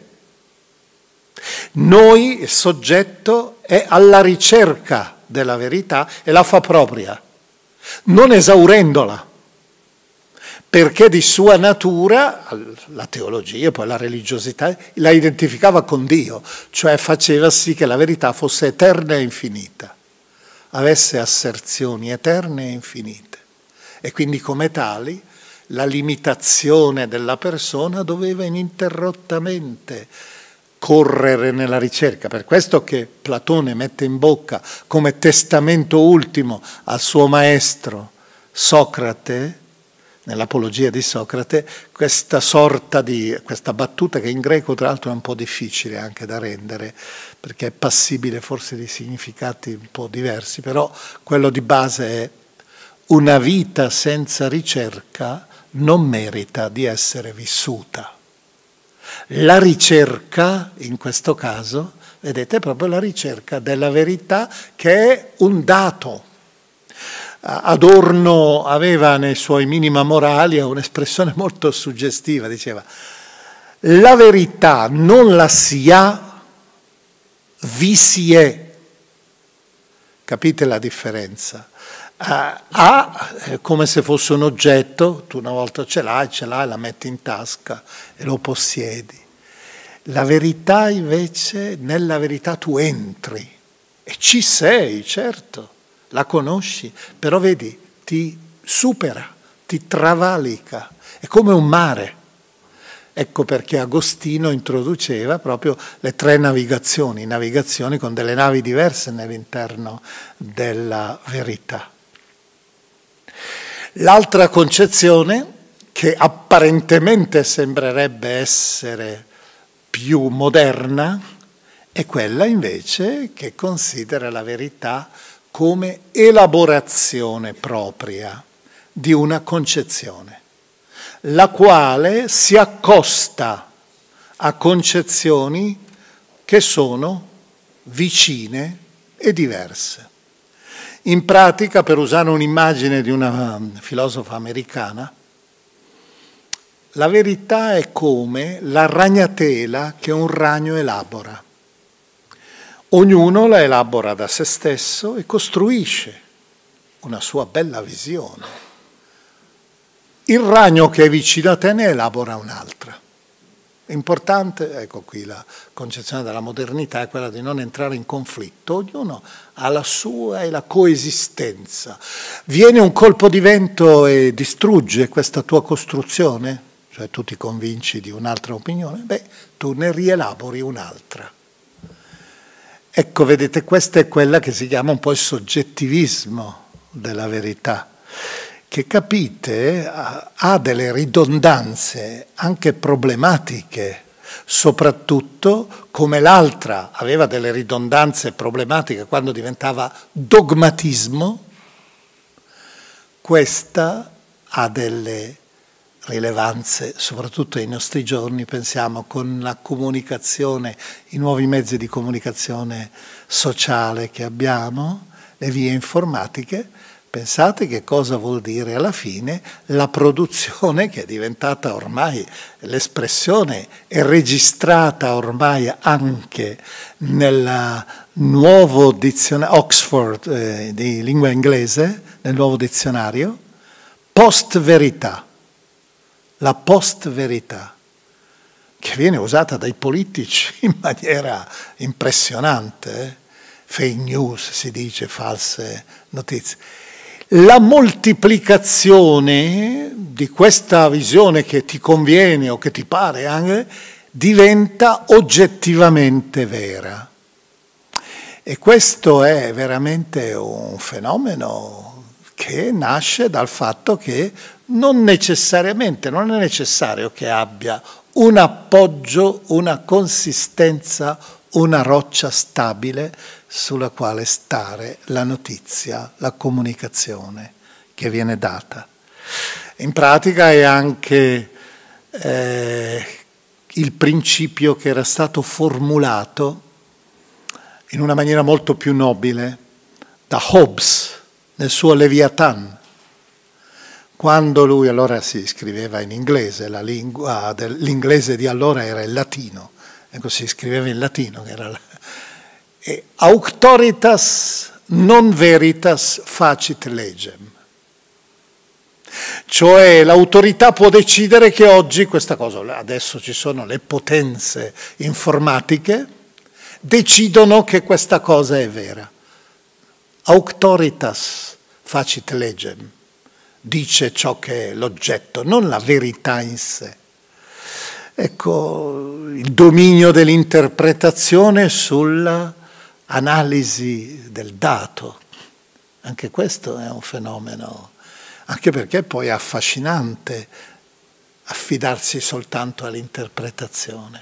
Speaker 2: Noi, il soggetto, è alla ricerca della verità e la fa propria, non esaurendola, perché di sua natura la teologia, poi la religiosità, la identificava con Dio, cioè faceva sì che la verità fosse eterna e infinita, avesse asserzioni eterne e infinite. E quindi come tali la limitazione della persona doveva ininterrottamente correre nella ricerca. Per questo che Platone mette in bocca come testamento ultimo al suo maestro Socrate, nell'Apologia di Socrate, questa battuta che in greco tra l'altro è un po' difficile anche da rendere, perché è passibile forse di significati un po' diversi, però quello di base è: una vita senza ricerca non merita di essere vissuta. La ricerca, in questo caso, vedete, è proprio la ricerca della verità, che è un dato. Adorno aveva nei suoi Minima Moralia un'espressione molto suggestiva, diceva: la verità non la si ha, vi si è. Capite la differenza? È come se fosse un oggetto, tu una volta ce l'hai, la metti in tasca e lo possiedi. La verità invece, nella verità tu entri e ci sei, certo, la conosci, però vedi, ti supera, ti travalica, è come un mare. Ecco perché Agostino introduceva proprio le 3 navigazioni con delle navi diverse nell'interno della verità. L'altra concezione, che apparentemente sembrerebbe essere più moderna, è quella invece che considera la verità come elaborazione propria di una concezione, la quale si accosta a concezioni che sono vicine e diverse. In pratica, per usare un'immagine di una filosofa americana, la verità è come la ragnatela che un ragno elabora. Ognuno la elabora da se stesso e costruisce una sua bella visione. Il ragno che è vicino a te ne elabora un'altra. Importante, ecco qui la concezione della modernità, è quella di non entrare in conflitto, ognuno ha la sua e la coesistenza. Viene un colpo di vento e distrugge questa tua costruzione, cioè tu ti convinci di un'altra opinione, tu ne rielabori un'altra. Ecco, vedete, questa è quella che si chiama un po' il soggettivismo della verità, che capite ha delle ridondanze anche problematiche, soprattutto come l'altra aveva delle ridondanze problematiche quando diventava dogmatismo, questa ha delle rilevanze soprattutto ai nostri giorni. Pensiamo con la comunicazione, i nuovi mezzi di comunicazione sociale che abbiamo, le vie informatiche. Pensate che cosa vuol dire alla fine la produzione, che è diventata ormai l'espressione, è registrata ormai anche nel nuovo dizionario Oxford di lingua inglese, nel nuovo dizionario, post-verità, la post-verità, che viene usata dai politici in maniera impressionante, fake news si dice, false notizie. La moltiplicazione di questa visione che ti conviene o che ti pare anche diventa oggettivamente vera. E questo è veramente un fenomeno che nasce dal fatto che non è necessario che abbia un appoggio, una consistenza, una roccia stabile sulla quale stare la notizia, la comunicazione che viene data. In pratica è anche il principio che era stato formulato in una maniera molto più nobile da Hobbes nel suo Leviathan, quando lui, allora si scriveva in inglese, la lingua dell'inglese di allora era il latino, ecco, si scriveva in latino, che era auctoritas non veritas facit legem. Cioè l'autorità può decidere che oggi questa cosa, adesso ci sono le potenze informatiche, decidono che questa cosa è vera. Auctoritas facit legem, dice ciò che è l'oggetto, non la verità in sé. Ecco, il dominio dell'interpretazione sulla analisi del dato, anche questo è un fenomeno, anche perché poi è affascinante affidarsi soltanto all'interpretazione.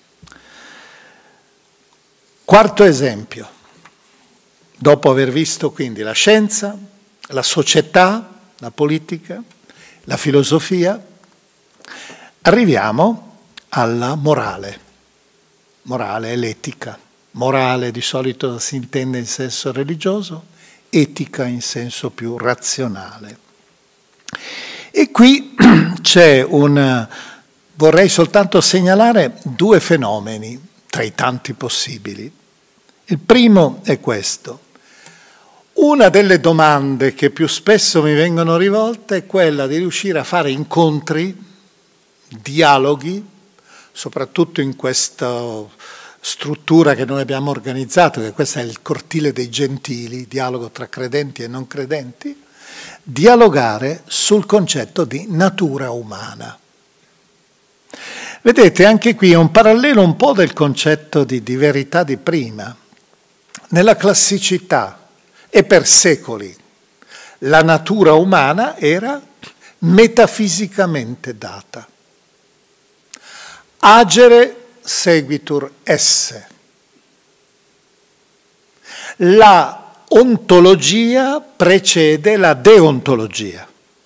Speaker 2: Quarto esempio, dopo aver visto quindi la scienza, la società, la politica, la filosofia, arriviamo alla morale. Morale è l'etica. Morale di solito si intende in senso religioso, etica in senso più razionale. E qui c'è vorrei soltanto segnalare due fenomeni tra i tanti possibili. Il primo è questo. Una delle domande che più spesso mi vengono rivolte è quella di riuscire a fare incontri, dialoghi, soprattutto in questa struttura che noi abbiamo organizzato, che questo è il cortile dei gentili, dialogo tra credenti e non credenti, dialogare sul concetto di natura umana. Vedete, anche qui è un parallelo un po' del concetto di verità di prima. Nella classicità e per secoli la natura umana era metafisicamente data. Agere seguitur esse. La ontologia precede la deontologia.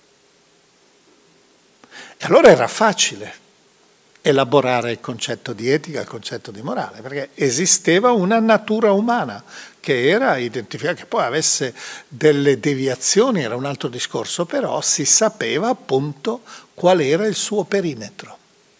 Speaker 2: E allora era facile elaborare il concetto di etica, il concetto di morale, perché esisteva una natura umana che era identificata, che poi avesse delle deviazioni, era un altro discorso, però si sapeva appunto qual era il suo perimetro.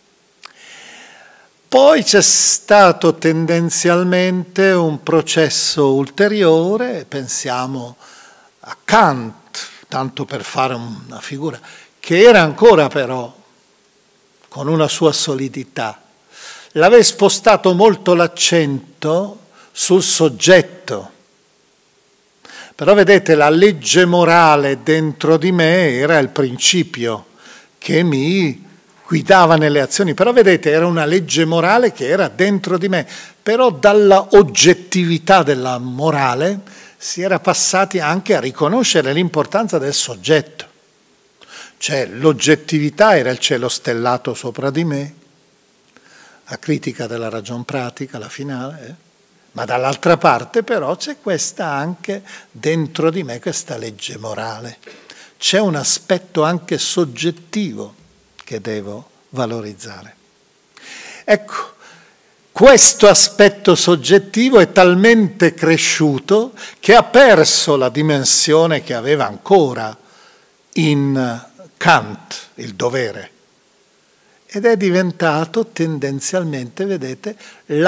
Speaker 2: Poi c'è stato tendenzialmente un processo ulteriore, pensiamo a Kant, tanto per fare una figura, che era ancora però con una sua solidità. L'aveva spostato molto l'accento sul soggetto. Però vedete, la legge morale dentro di me era il principio che mi guidava nelle azioni. Però vedete, era una legge morale che era dentro di me. Però dalla oggettività della morale si era passati anche a riconoscere l'importanza del soggetto. Cioè l'oggettività era il cielo stellato sopra di me, la critica della ragion pratica, la finale, ma dall'altra parte però c'è questa anche dentro di me, questa legge morale. C'è un aspetto anche soggettivo che devo valorizzare. Ecco, questo aspetto soggettivo è talmente cresciuto che ha perso la dimensione che aveva ancora in Kant, il dovere, ed è diventato tendenzialmente, vedete,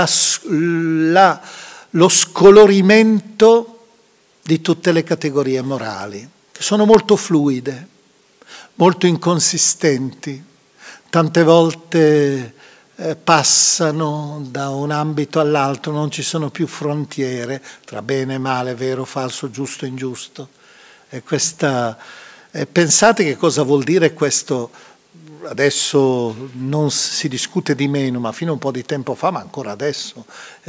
Speaker 2: lo scolorimento di tutte le categorie morali, che sono molto fluide, molto inconsistenti, tante volte passano da un ambito all'altro, non ci sono più frontiere tra bene e male, vero, falso, giusto e ingiusto. E pensate che cosa vuol dire questo, adesso non si discute di meno, ma fino a un po' di tempo fa, ma ancora adesso,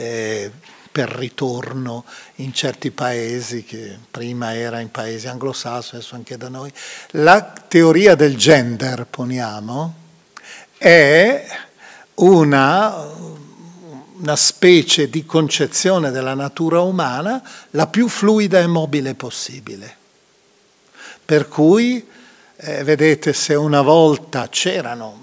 Speaker 2: per ritorno in certi paesi, che prima era in paesi anglosassoni, adesso anche da noi, la teoria del gender, poniamo, è una specie di concezione della natura umana la più fluida e mobile possibile. Per cui, vedete, se una volta c'erano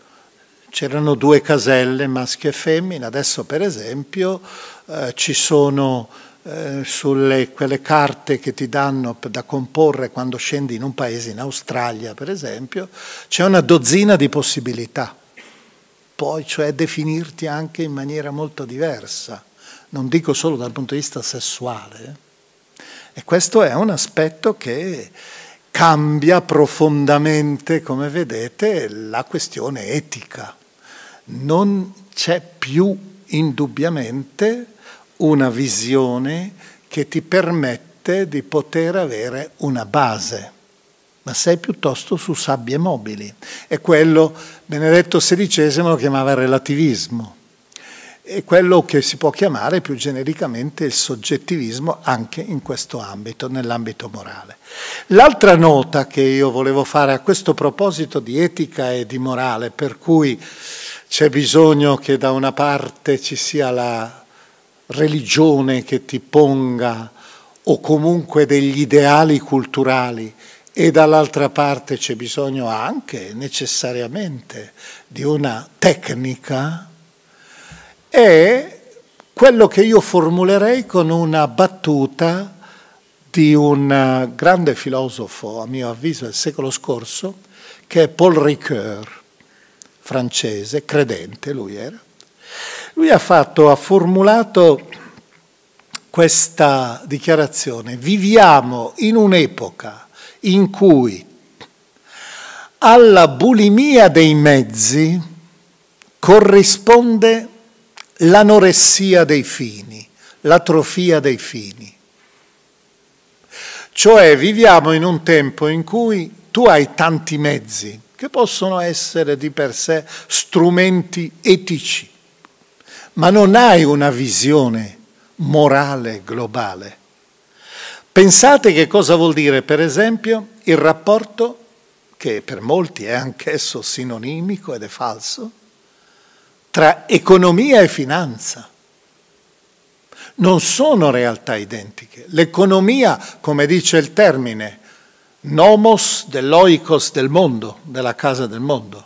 Speaker 2: due caselle, maschio e femmina, adesso per esempio ci sono quelle carte che ti danno da comporre quando scendi in un paese, in Australia per esempio, c'è una dozzina di possibilità. Poi, cioè, definirti anche in maniera molto diversa, non dico solo dal punto di vista sessuale. E questo è un aspetto che cambia profondamente, come vedete, la questione etica. Non c'è più indubbiamente una visione che ti permette di poter avere una base, ma sei piuttosto su sabbie mobili. E quello Benedetto XVI lo chiamava relativismo. È quello che si può chiamare più genericamente il soggettivismo anche in questo ambito, nell'ambito morale. L'altra nota che io volevo fare a questo proposito di etica e di morale, per cui c'è bisogno che da una parte ci sia la religione che ti ponga, o comunque degli ideali culturali e dall'altra parte c'è bisogno anche necessariamente di una tecnica, è quello che io formulerei con una battuta di un grande filosofo, a mio avviso, del secolo scorso, che è Paul Ricoeur, francese, credente lui era. Lui ha formulato questa dichiarazione: viviamo in un'epoca in cui alla bulimia dei mezzi corrisponde l'anoressia dei fini, l'atrofia dei fini. Cioè viviamo in un tempo in cui tu hai tanti mezzi che possono essere di per sé strumenti etici, ma non hai una visione morale globale. Pensate che cosa vuol dire, per esempio, il rapporto, che per molti è anch'esso sinonimico ed è falso, tra economia e finanza. Non sono realtà identiche. L'economia, come dice il termine, nomos dell'oikos del mondo, della casa del mondo,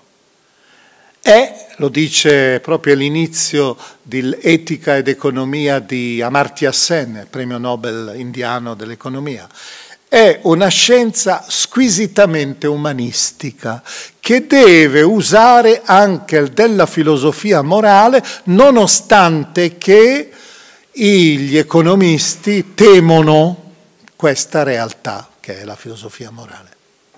Speaker 2: è, lo dice proprio all'inizio di Etica ed Economia di Amartya Sen, premio Nobel indiano dell'economia, è una scienza squisitamente umanistica che deve usare anche della filosofia morale, nonostante che gli economisti temono questa realtà che è la filosofia morale.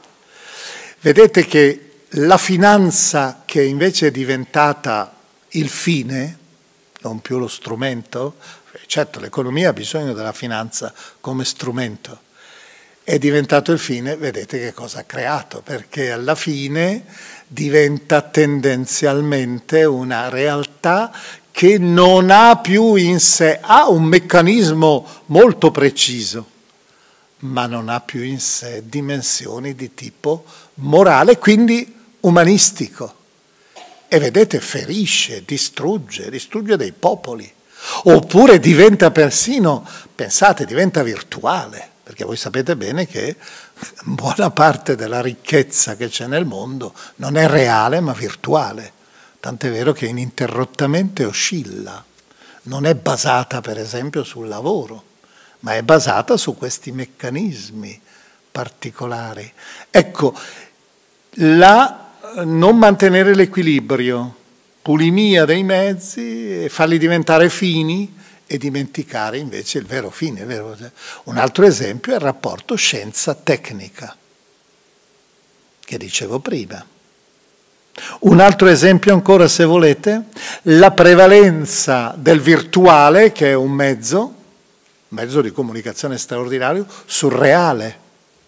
Speaker 2: Vedete che la finanza, che invece è diventata il fine, non più lo strumento, certo l'economia ha bisogno della finanza come strumento, è diventato il fine, vedete che cosa ha creato, perché alla fine diventa tendenzialmente una realtà che non ha più in sé, ha un meccanismo molto preciso, ma non ha più in sé dimensioni di tipo morale, quindi umanistico. E vedete, ferisce, distrugge dei popoli. Oppure diventa persino, pensate, diventa virtuale, perché voi sapete bene che buona parte della ricchezza che c'è nel mondo non è reale ma virtuale, tant'è vero che ininterrottamente oscilla, non è basata per esempio sul lavoro, ma è basata su questi meccanismi particolari. Ecco, non mantenere l'equilibrio, bulimia dei mezzi, farli diventare fini e dimenticare invece il vero fine. Un altro esempio è il rapporto scienza-tecnica, che dicevo prima. Un altro esempio ancora, se volete, la prevalenza del virtuale, che è un mezzo di comunicazione straordinario, sul reale.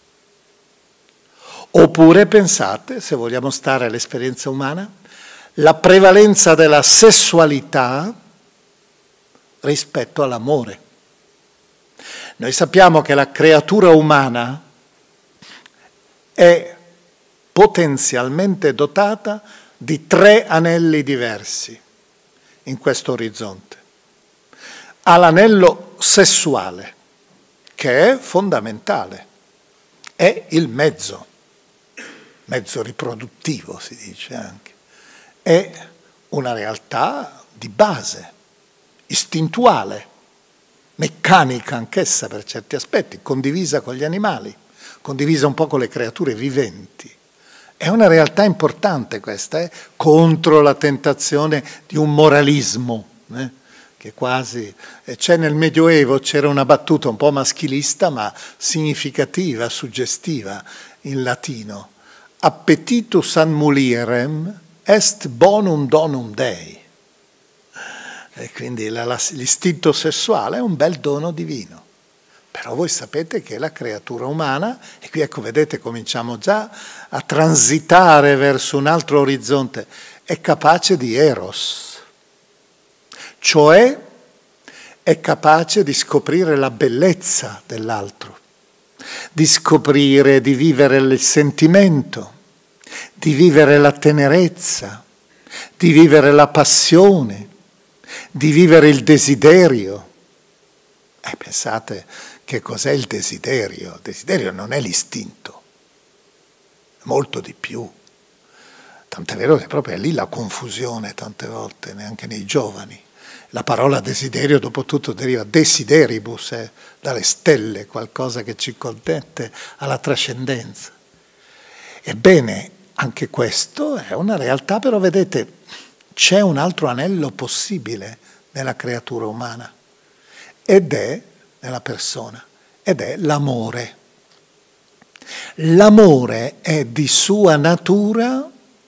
Speaker 2: Oppure pensate, se vogliamo stare all'esperienza umana, la prevalenza della sessualità rispetto all'amore. Noi sappiamo che la creatura umana è potenzialmente dotata di 3 anelli diversi in questo orizzonte. Ha l'anello sessuale, che è fondamentale, è il mezzo riproduttivo si dice anche, è una realtà di base, istintuale, meccanica anch'essa per certi aspetti, condivisa con gli animali, condivisa un po' con le creature viventi. È una realtà importante questa, contro la tentazione di un moralismo, che quasi c'è nel Medioevo, c'era una battuta un po' maschilista ma significativa, suggestiva in latino: appetitus an mulierem est bonum donum Dei. E quindi l'istinto sessuale è un bel dono divino. Però voi sapete che la creatura umana, e qui ecco vedete cominciamo già a transitare verso un altro orizzonte, è capace di eros, cioè è capace di scoprire la bellezza dell'altro, di scoprire, di vivere il sentimento, di vivere la tenerezza, di vivere la passione, di vivere il desiderio. Pensate che cos'è il desiderio? Il desiderio non è l'istinto, molto di più. Tant'è vero che proprio è lì la confusione tante volte, neanche nei giovani. La parola desiderio, dopo tutto, deriva desideribus, dalle stelle, qualcosa che ci connette alla trascendenza. Ebbene, anche questo è una realtà, però vedete, c'è un altro anello possibile nella creatura umana, ed è, nella persona, ed è l'amore. L'amore è di sua natura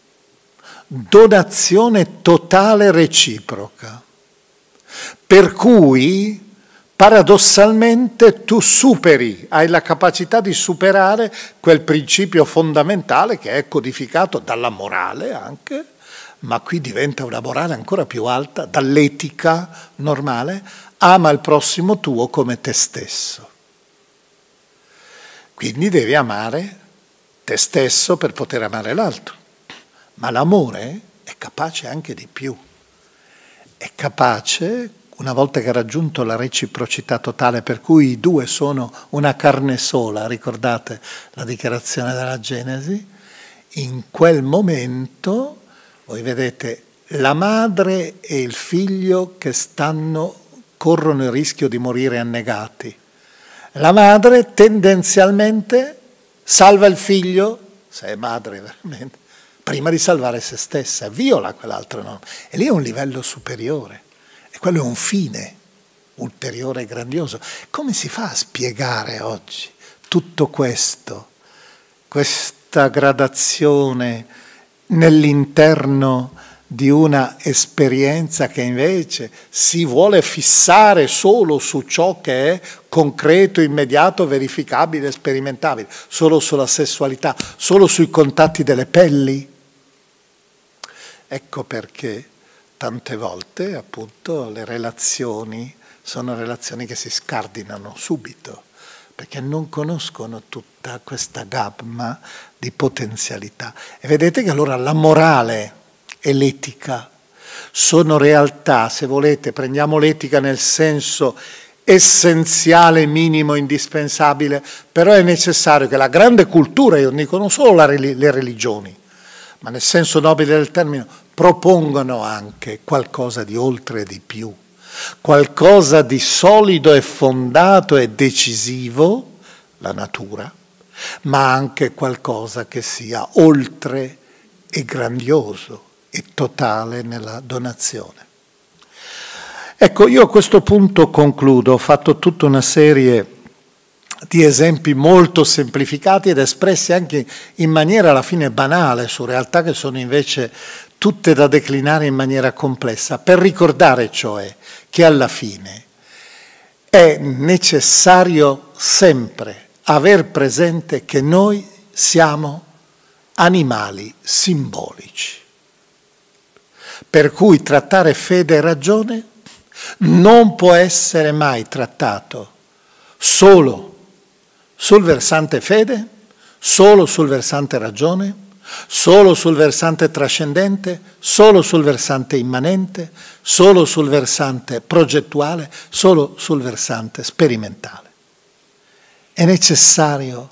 Speaker 2: donazione totale reciproca. Per cui paradossalmente tu hai la capacità di superare quel principio fondamentale che è codificato dalla morale anche, ma qui diventa una morale ancora più alta, dall'etica normale, ama il prossimo tuo come te stesso. Quindi devi amare te stesso per poter amare l'altro, ma l'amore è capace anche di più. È capace, una volta che ha raggiunto la reciprocità totale, per cui i due sono una carne sola, ricordate la dichiarazione della Genesi, in quel momento, voi vedete, la madre e il figlio che corrono il rischio di morire annegati. La madre tendenzialmente salva il figlio, se è madre veramente, prima di salvare se stessa, viola quell'altra norma. E lì è un livello superiore, e quello è un fine ulteriore e grandioso. Come si fa a spiegare oggi tutto questo, questa gradazione nell'interno di una esperienza che invece si vuole fissare solo su ciò che è concreto, immediato, verificabile, sperimentabile, solo sulla sessualità, solo sui contatti delle pelli? Ecco perché tante volte, appunto, le relazioni sono relazioni che si scardinano subito, perché non conoscono tutta questa gamma di potenzialità. E vedete che allora la morale e l'etica sono realtà, se volete, prendiamo l'etica nel senso essenziale, minimo, indispensabile, però è necessario che la grande cultura, io dico non solo le religioni, ma nel senso nobile del termine, propongano anche qualcosa di oltre e di più, qualcosa di solido e fondato e decisivo, la natura, ma anche qualcosa che sia oltre e grandioso e totale nella donazione. Ecco, io a questo punto concludo, ho fatto tutta una serie di esempi molto semplificati ed espressi anche in maniera alla fine banale su realtà che sono invece tutte da declinare in maniera complessa, per ricordare cioè che alla fine è necessario sempre aver presente che noi siamo animali simbolici, per cui trattare fede e ragione non può essere mai trattato solo sul versante fede, solo sul versante ragione, solo sul versante trascendente, solo sul versante immanente, solo sul versante progettuale, solo sul versante sperimentale. È necessario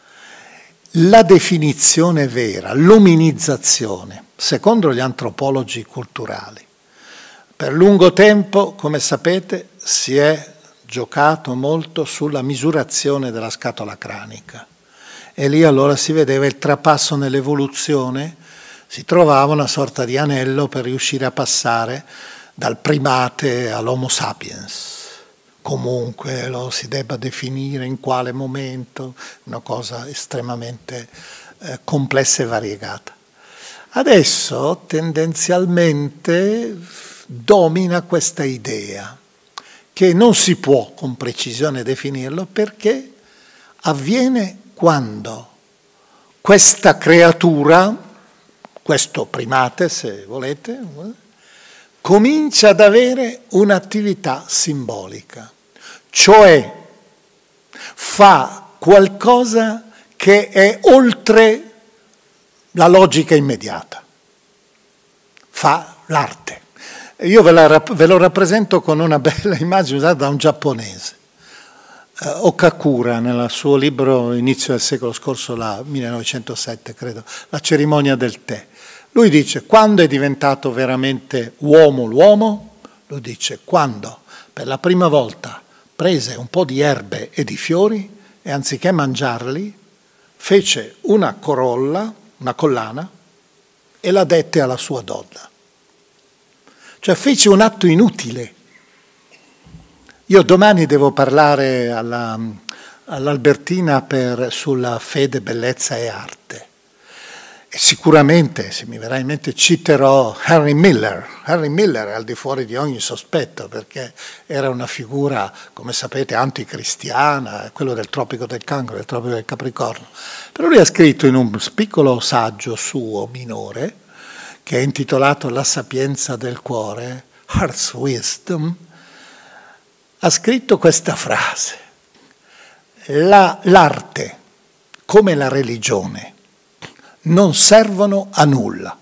Speaker 2: la definizione vera, l'umanizzazione, secondo gli antropologi culturali. Per lungo tempo, come sapete, si è giocato molto sulla misurazione della scatola cranica. E lì allora si vedeva il trapasso nell'evoluzione, si trovava una sorta di anello per riuscire a passare dal primate all'Homo sapiens. Comunque lo si debba definire in quale momento, una cosa estremamente complessa e variegata. Adesso tendenzialmente domina questa idea, che non si può con precisione definirlo perché avviene quando questa creatura, questo primate se volete, comincia ad avere un'attività simbolica, cioè fa qualcosa che è oltre la logica immediata, fa l'arte. Io ve lo rappresento con una bella immagine usata da un giapponese. Okakura, nel suo libro inizio del secolo scorso, 1907 credo, La cerimonia del tè. Lui dice, quando è diventato veramente uomo l'uomo? Lui dice, quando per la prima volta prese un po' di erbe e di fiori e anziché mangiarli fece una corolla, una collana, e la dette alla sua donna. Cioè fece un atto inutile. Io domani devo parlare all'Albertina sulla fede, bellezza e arte. E sicuramente, se mi verrà in mente, citerò Henry Miller. Henry Miller è al di fuori di ogni sospetto, perché era una figura, come sapete, anticristiana, quello del Tropico del Cancro, del Tropico del Capricorno. Però lui ha scritto in un piccolo saggio suo, minore, che è intitolato La sapienza del cuore, Heart's Wisdom, ha scritto questa frase: l'arte, come la religione, non servono a nulla,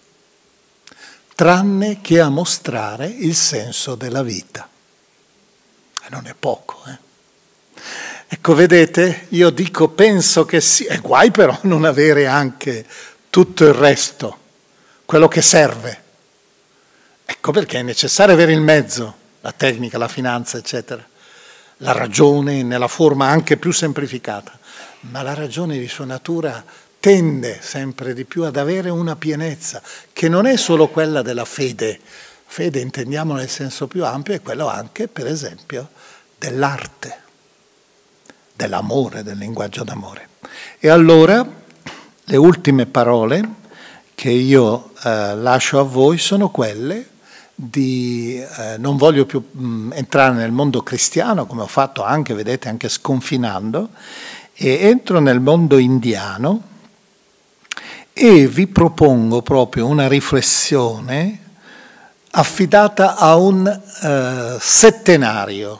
Speaker 2: tranne che a mostrare il senso della vita. E non è poco, Ecco, vedete, io dico, penso che sia, è guai però non avere anche tutto il resto, quello che serve. Ecco perché è necessario avere il mezzo, la tecnica, la finanza, eccetera, la ragione nella forma anche più semplificata, ma la ragione di sua natura tende sempre di più ad avere una pienezza, che non è solo quella della fede. Fede intendiamo nel senso più ampio, è quello anche, per esempio, dell'arte, dell'amore, del linguaggio d'amore. E allora le ultime parole che io lascio a voi sono quelle di, non voglio più entrare nel mondo cristiano, come ho fatto anche, vedete, anche sconfinando, e entro nel mondo indiano e vi propongo proprio una riflessione affidata a un settenario.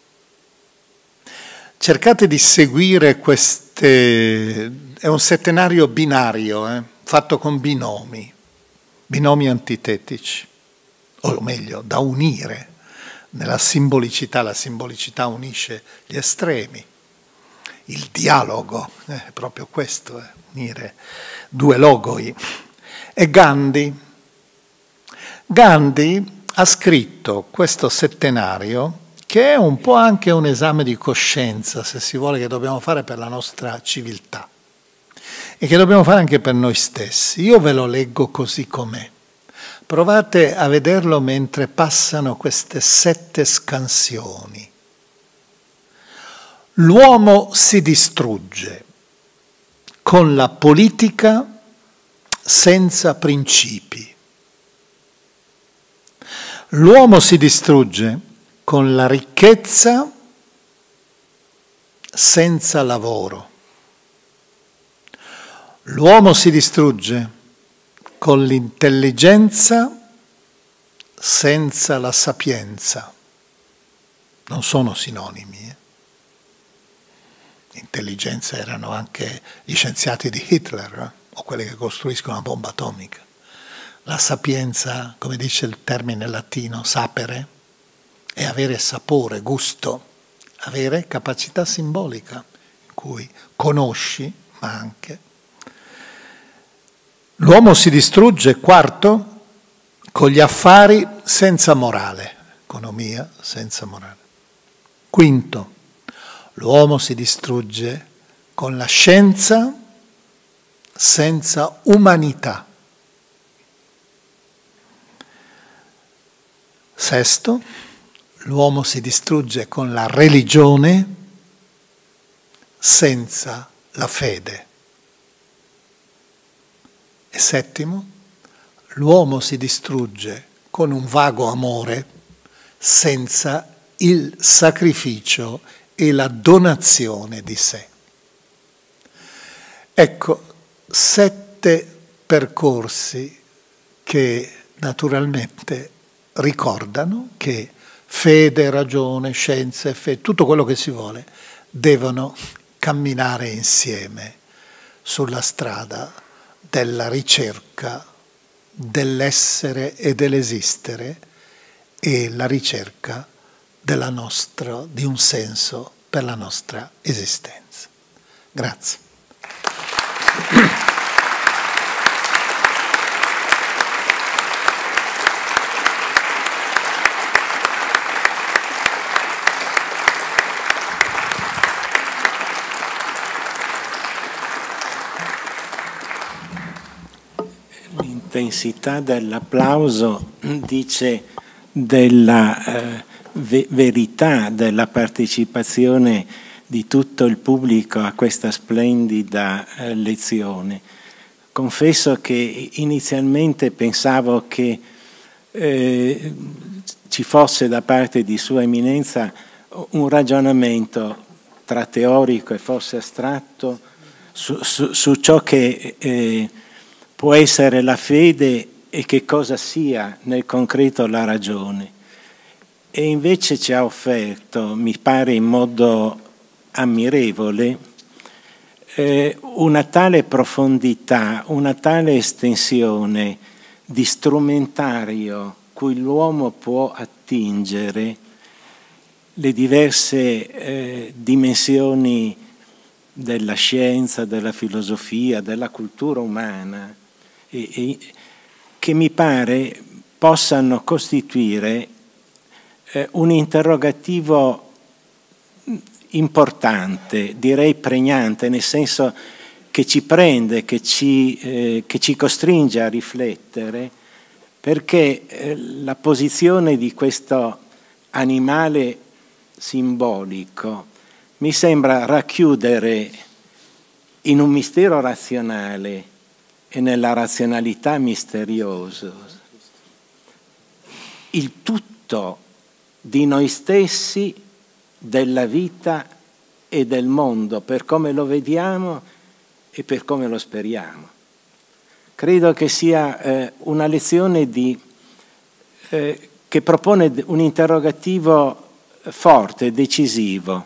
Speaker 2: Cercate di seguire queste, è un settenario binario, fatto con binomi antitetici, o meglio, da unire nella simbolicità. La simbolicità unisce gli estremi. Il dialogo è proprio questo, unire due logoi. E Gandhi ha scritto questo settenario, che è un po' anche un esame di coscienza, se si vuole, che dobbiamo fare per la nostra civiltà e che dobbiamo fare anche per noi stessi. Io ve lo leggo così com'è. Provate a vederlo mentre passano queste 7 scansioni. L'uomo si distrugge con la politica senza principi. L'uomo si distrugge con la ricchezza senza lavoro. L'uomo si distrugge con l'intelligenza senza la sapienza. Non sono sinonimi. Intelligenza erano anche gli scienziati di Hitler, o quelli che costruiscono la bomba atomica. La sapienza, come dice il termine latino, sapere, è avere sapore, gusto, avere capacità simbolica, in cui conosci, ma anche. L'uomo si distrugge, quarto, con gli affari senza morale, economia senza morale. Quinto, l'uomo si distrugge con la scienza senza umanità. Sesto, l'uomo si distrugge con la religione senza la fede. E settimo, l'uomo si distrugge con un vago amore senza il sacrificio e la donazione di sé. Ecco, 7 percorsi che naturalmente ricordano che fede, ragione, scienza e fede, tutto quello che si vuole, devono camminare insieme sulla strada della ricerca dell'essere e dell'esistere e la ricerca di un senso per la nostra esistenza. Grazie.
Speaker 1: L'intensità dell'applauso dice della verità della partecipazione di tutto il pubblico a questa splendida lezione. Confesso che inizialmente pensavo che ci fosse da parte di Sua Eminenza un ragionamento tra teorico e forse astratto su ciò che può essere la fede e che cosa sia nel concreto la ragione. E invece ci ha offerto, mi pare in modo ammirevole, una tale profondità, una tale estensione di strumentario cui l'uomo può attingere le diverse dimensioni della scienza, della filosofia, della cultura umana, che mi pare possano costituire un interrogativo importante, direi pregnante, nel senso che ci prende, che ci costringe a riflettere, perché la posizione di questo animale simbolico mi sembra racchiudere in un mistero razionale e nella razionalità misteriosa il tutto di noi stessi, della vita e del mondo, per come lo vediamo e per come lo speriamo. Credo che sia una lezione che propone un interrogativo forte, decisivo,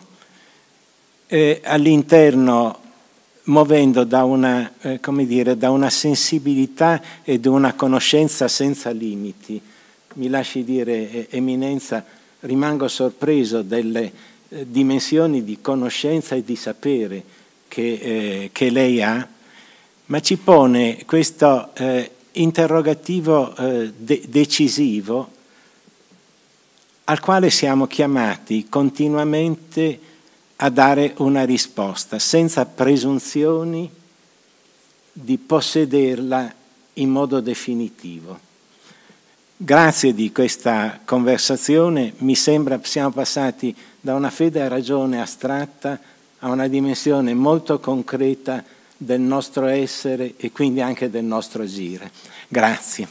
Speaker 1: all'interno muovendo da una, da una sensibilità e da una conoscenza senza limiti. Mi lasci dire, Eminenza, rimango sorpreso delle dimensioni di conoscenza e di sapere che lei ha, ma ci pone questo interrogativo decisivo al quale siamo chiamati continuamente a dare una risposta, senza presunzioni di possederla in modo definitivo. Grazie di questa conversazione, mi sembra siamo passati da una fede a ragione astratta a una dimensione molto concreta del nostro essere e quindi anche del nostro agire. Grazie.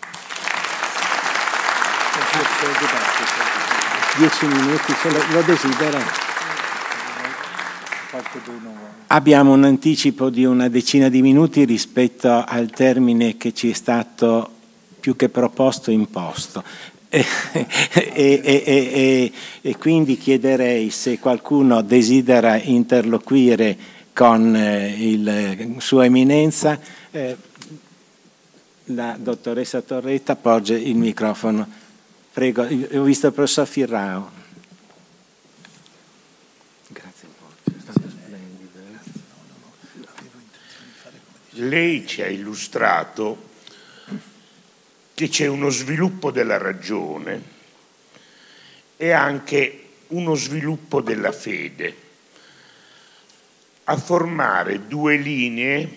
Speaker 1: 10 minuti, se lo desidera. Abbiamo un anticipo di una decina di minuti rispetto al termine che ci è stato più che proposto imposto. E quindi chiederei se qualcuno desidera interloquire con Sua Eminenza. La dottoressa Torretta porge il microfono. Prego, ho visto il professor Firrao.
Speaker 3: Lei ci ha illustrato che c'è uno sviluppo della ragione e anche uno sviluppo della fede, a formare due linee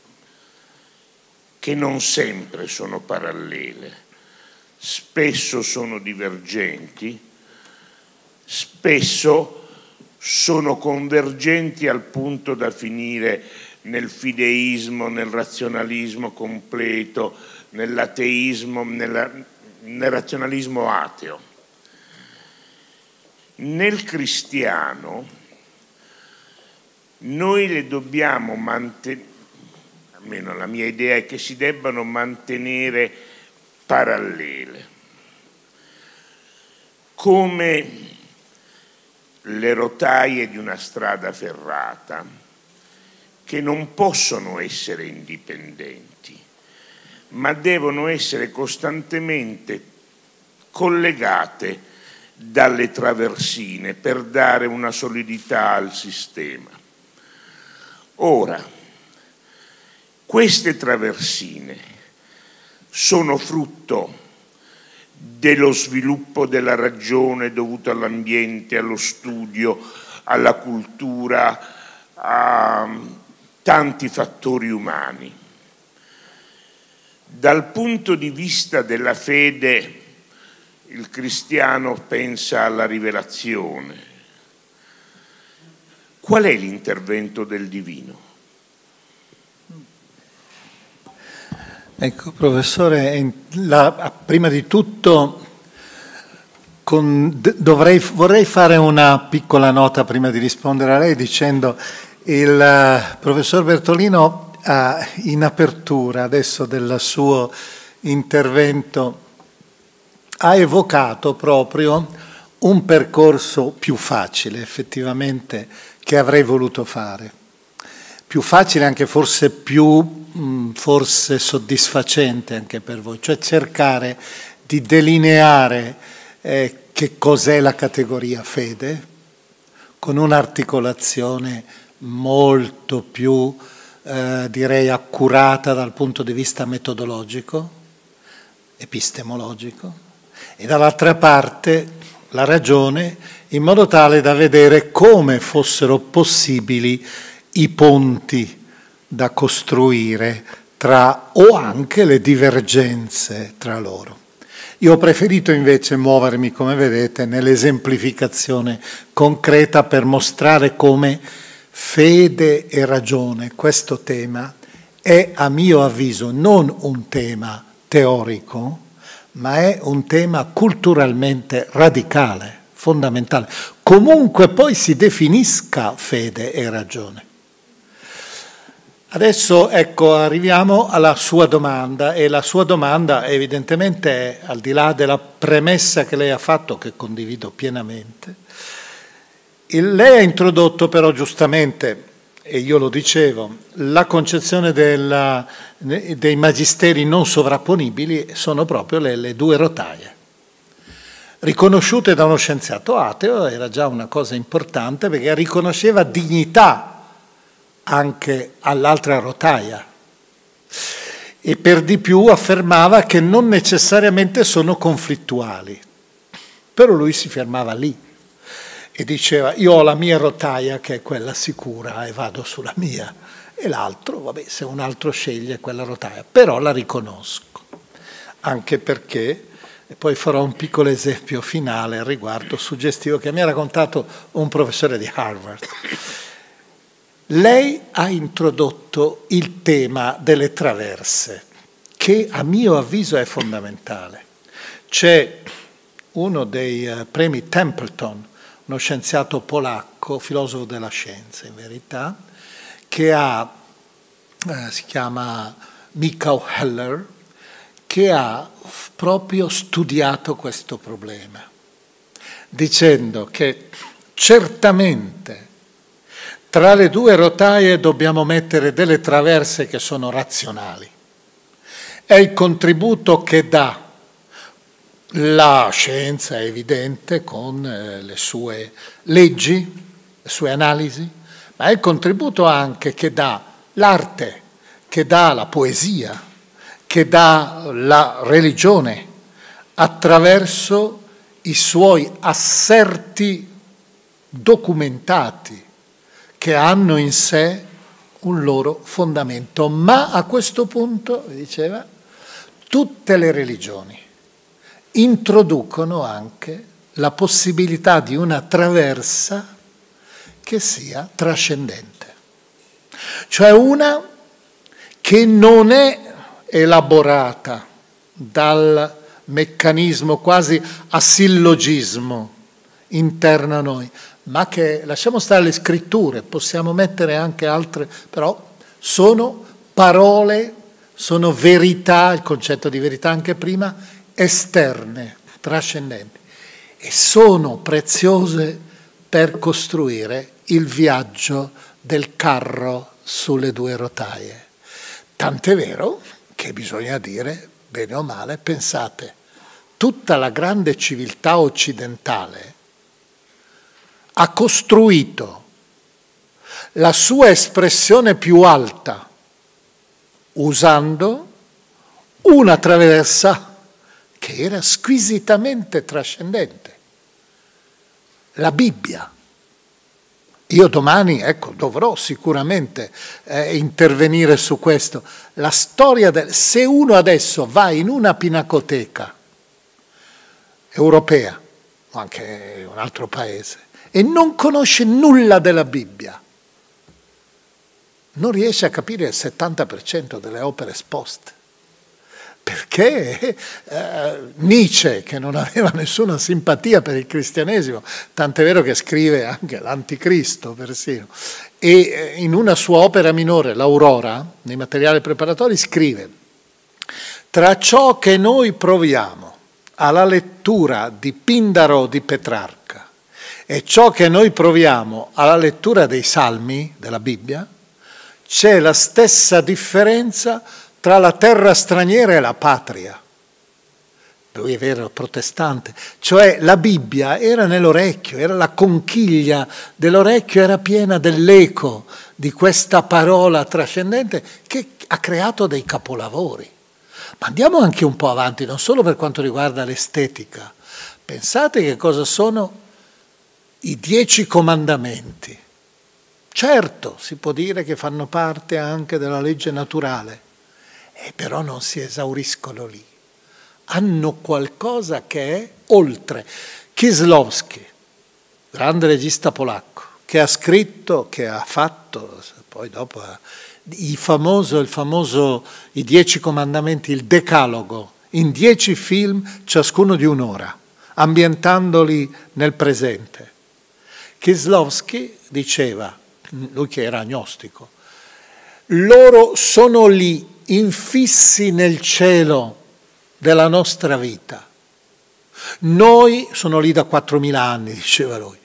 Speaker 3: che non sempre sono parallele, spesso sono divergenti, spesso sono convergenti al punto da finire nel fideismo, nel razionalismo completo, nell'ateismo, nel razionalismo ateo. Nel cristiano noi le dobbiamo mantenere, almeno la mia idea è che si debbano mantenere parallele, come le rotaie di una strada ferrata, che non possono essere indipendenti, ma devono essere costantemente collegate dalle traversine per dare una solidità al sistema. Ora, queste traversine sono frutto dello sviluppo della ragione dovuto all'ambiente, allo studio, alla cultura, a tanti fattori umani. Dal punto di vista della fede, il cristiano pensa alla rivelazione. Qual è l'intervento del divino?
Speaker 2: Ecco, professore, prima di tutto vorrei fare una piccola nota prima di rispondere a lei dicendo il professor Bertolino in apertura adesso del suo intervento ha evocato proprio un percorso più facile effettivamente che avrei voluto fare. Più facile anche forse forse soddisfacente anche per voi, cioè cercare di delineare che cos'è la categoria fede con un'articolazione molto più direi accurata dal punto di vista metodologico, epistemologico, e dall'altra parte la ragione in modo tale da vedere come fossero possibili i ponti da costruire o anche le divergenze tra loro. Io ho preferito invece muovermi, come vedete, nell'esemplificazione concreta per mostrare come fede e ragione, questo tema, è a mio avviso non un tema teorico, ma è un tema culturalmente radicale, fondamentale. Comunque poi si definisca fede e ragione. Adesso ecco arriviamo alla sua domanda e la sua domanda evidentemente è, al di là della premessa che lei ha fatto, che condivido pienamente, lei ha introdotto però giustamente, e io lo dicevo, la concezione dei magisteri non sovrapponibili sono proprio le due rotaie. Riconosciute da uno scienziato ateo era già una cosa importante perché riconosceva dignità anche all'altra rotaia e per di più affermava che non necessariamente sono conflittuali, però lui si fermava lì e diceva io ho la mia rotaia che è quella sicura e vado sulla mia e l'altro, vabbè, se un altro sceglie quella rotaia, però la riconosco, anche perché, e poi farò un piccolo esempio finale al riguardo suggestivo che mi ha raccontato un professore di Harvard. Lei ha introdotto il tema delle traverse, che a mio avviso è fondamentale. C'è uno dei premi Templeton, uno scienziato polacco, filosofo della scienza in verità, che si chiama Michał Heller, che ha proprio studiato questo problema, dicendo che certamente tra le due rotaie dobbiamo mettere delle traverse che sono razionali. È il contributo che dà la scienza, è evidente, con le sue leggi, le sue analisi, ma è il contributo anche che dà l'arte, che dà la poesia, che dà la religione, attraverso i suoi asserti documentati, che hanno in sé un loro fondamento. Ma a questo punto, diceva, tutte le religioni introducono anche la possibilità di una traversa che sia trascendente, cioè una che non è elaborata dal meccanismo quasi a sillogismo interno a noi, ma che, lasciamo stare le scritture, possiamo mettere anche altre, però sono parole, sono verità, il concetto di verità anche prima, esterne, trascendenti, e sono preziose per costruire il viaggio del carro sulle due rotaie. Tant'è vero che bisogna dire, bene o male, pensate, tutta la grande civiltà occidentale ha costruito la sua espressione più alta usando una traversa che era squisitamente trascendente, la Bibbia. Io domani, ecco, dovrò sicuramente intervenire su questo. La storia se uno adesso va in una pinacoteca europea, o anche un altro paese, e non conosce nulla della Bibbia, non riesce a capire il 70% delle opere esposte. Perché Nietzsche, che non aveva nessuna simpatia per il cristianesimo, tant'è vero che scrive anche l'Anticristo persino, e in una sua opera minore, l'Aurora, nei materiali preparatori, scrive: tra ciò che noi proviamo alla lettura di Pindaro di Petrarca e ciò che noi proviamo alla lettura dei Salmi della Bibbia, c'è la stessa differenza tra la terra straniera e la patria. Lui è vero protestante, cioè la Bibbia era nell'orecchio, era la conchiglia dell'orecchio, era piena dell'eco di questa parola trascendente che ha creato dei capolavori. Ma andiamo anche un po' avanti, non solo per quanto riguarda l'estetica. Pensate che cosa sono i 10 comandamenti. Certo, si può dire che fanno parte anche della legge naturale, però non si esauriscono lì. Hanno qualcosa che è oltre. Kieslowski, grande regista polacco, che ha scritto, che ha fatto, poi dopo il famoso i 10 comandamenti, il Decalogo, in 10 film, ciascuno di un'ora, ambientandoli nel presente. Kieslowski diceva, lui che era agnostico, loro sono lì, infissi nel cielo della nostra vita. Noi sono lì da 4.000 anni, diceva lui,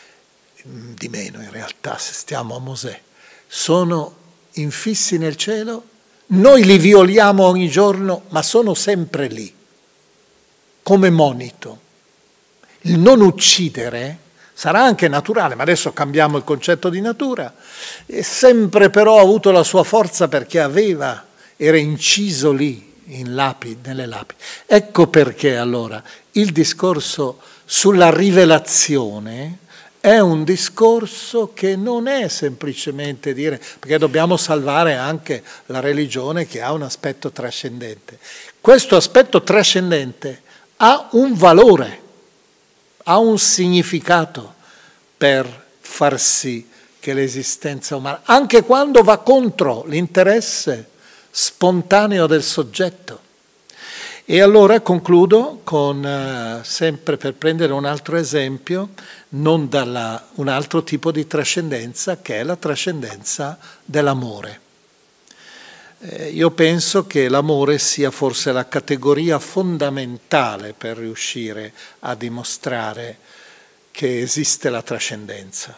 Speaker 2: di meno in realtà se stiamo a Mosè, sono infissi nel cielo, noi li violiamo ogni giorno, ma sono sempre lì, come monito. Il non uccidere sarà anche naturale, ma adesso cambiamo il concetto di natura, e sempre però ha avuto la sua forza perché era inciso lì nelle lapidi. Ecco perché allora il discorso sulla rivelazione è un discorso che non è semplicemente dire, perché dobbiamo salvare anche la religione che ha un aspetto trascendente. Questo aspetto trascendente ha un valore, ha un significato per far sì che l'esistenza umana, anche quando va contro l'interesse spontaneo del soggetto. E allora concludo con, sempre per prendere un altro esempio, non un altro tipo di trascendenza, che è la trascendenza dell'amore. Io penso che l'amore sia forse la categoria fondamentale per riuscire a dimostrare che esiste la trascendenza.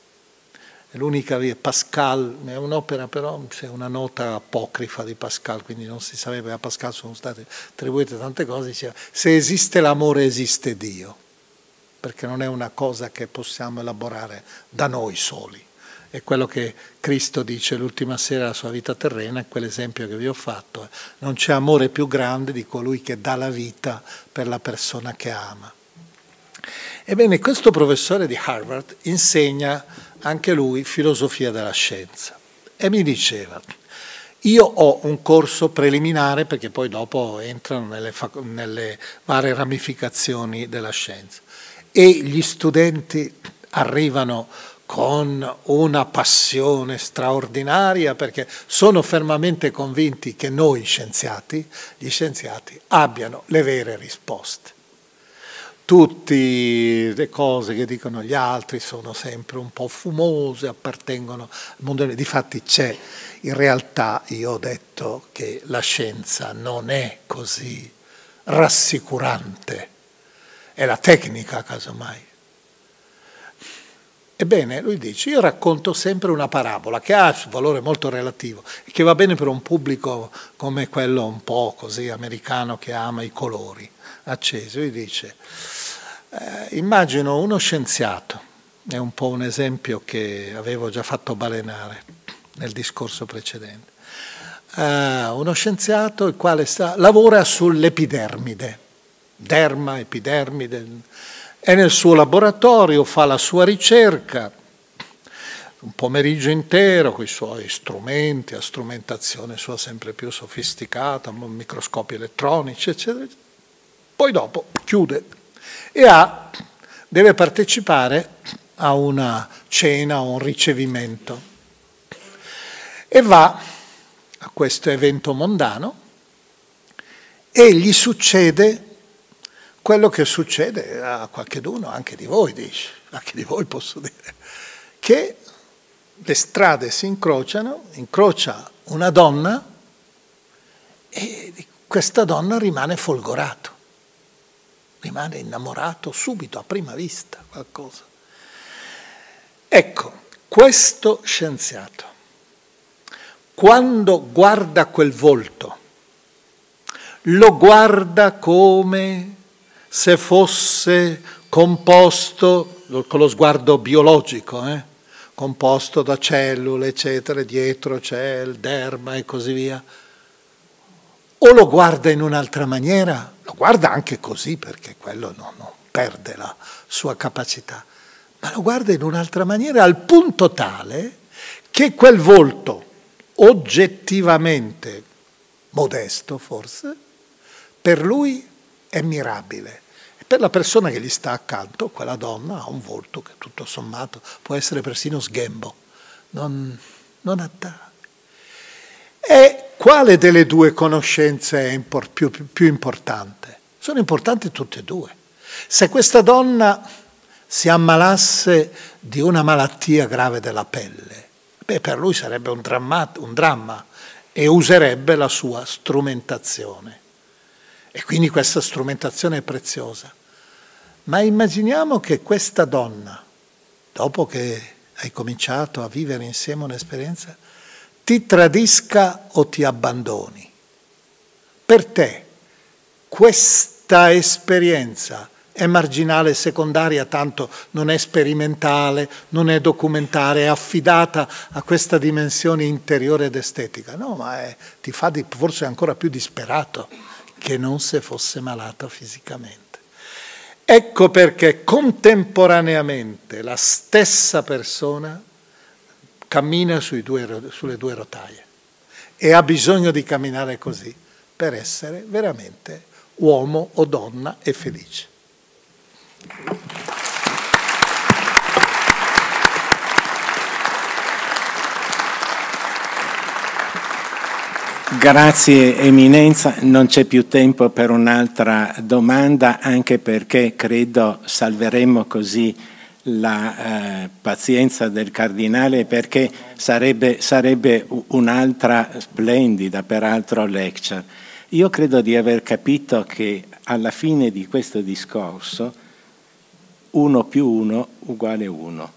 Speaker 2: È l'unica via. Pascal, è un'opera però, c'è una nota apocrifa di Pascal, quindi non si sapeva, a Pascal sono state attribuite tante cose, diceva: se esiste l'amore esiste Dio, perché non è una cosa che possiamo elaborare da noi soli. È quello che Cristo dice l'ultima sera della sua vita terrena, è quell'esempio che vi ho fatto. Non c'è amore più grande di colui che dà la vita per la persona che ama. Ebbene, questo professore di Harvard insegna anche lui filosofia della scienza e mi diceva: io ho un corso preliminare, perché poi dopo entrano nelle varie ramificazioni della scienza, e gli studenti arrivano con una passione straordinaria perché sono fermamente convinti che noi gli scienziati, abbiano le vere risposte. Tutte le cose che dicono gli altri sono sempre un po' fumose, appartengono al mondo. Difatti in realtà io ho detto che la scienza non è così rassicurante, è la tecnica casomai. Ebbene, lui dice, io racconto sempre una parabola che ha un valore molto relativo e che va bene per un pubblico come quello un po' così americano che ama i colori accesi. Lui dice, immagino uno scienziato, è un po' un esempio che avevo già fatto balenare nel discorso precedente, uno scienziato il quale lavora sull'epidermide, derma, epidermide, è nel suo laboratorio, fa la sua ricerca, un pomeriggio intero con i suoi strumenti, la strumentazione sua sempre più sofisticata, microscopi elettronici, eccetera. Poi dopo chiude e deve partecipare a una cena o un ricevimento e va a questo evento mondano e gli succede quello che succede a qualcheduno, anche di voi, dice, anche di voi posso dire, che le strade si incrociano, incrocia una donna e questa donna rimane folgorato, rimane innamorato subito, a prima vista, qualcosa. Ecco, questo scienziato, quando guarda quel volto, lo guarda come se fosse composto, con lo sguardo biologico, composto da cellule, eccetera, dietro c'è il derma e così via, o lo guarda in un'altra maniera, lo guarda anche così perché quello non perde la sua capacità, ma lo guarda in un'altra maniera al punto tale che quel volto oggettivamente modesto forse, per lui è mirabile. E per la persona che gli sta accanto, quella donna ha un volto che tutto sommato può essere persino sghembo, non attrae. E quale delle due conoscenze è più importante? Sono importanti tutte e due. Se questa donna si ammalasse di una malattia grave della pelle, per lui sarebbe un dramma e userebbe la sua strumentazione. E quindi questa strumentazione è preziosa. Ma immaginiamo che questa donna, dopo che hai cominciato a vivere insieme un'esperienza, ti tradisca o ti abbandoni. Per te questa esperienza è marginale, secondaria, tanto non è sperimentale, non è documentare, è affidata a questa dimensione interiore ed estetica. No, ma ti fa forse ancora più disperato che non se fosse malato fisicamente. Ecco perché contemporaneamente la stessa persona cammina sulle due rotaie e ha bisogno di camminare così per essere veramente uomo o donna e felice.
Speaker 1: Grazie Eminenza, non c'è più tempo per un'altra domanda, anche perché credo salveremo così la pazienza del Cardinale, perché sarebbe un'altra splendida, peraltro, lecture. Io credo di aver capito che alla fine di questo discorso 1 più 1 uguale 1.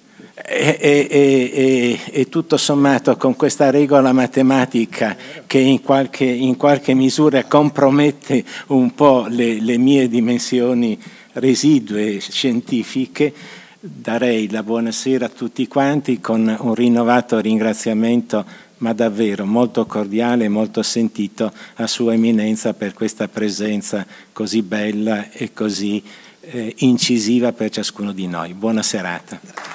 Speaker 1: E tutto sommato con questa regola matematica che in qualche misura compromette un po' le mie dimensioni residue scientifiche, darei la buonasera a tutti quanti con un rinnovato ringraziamento, ma davvero molto cordiale, molto sentito, a Sua Eminenza per questa presenza così bella e così incisiva per ciascuno di noi. Buona serata.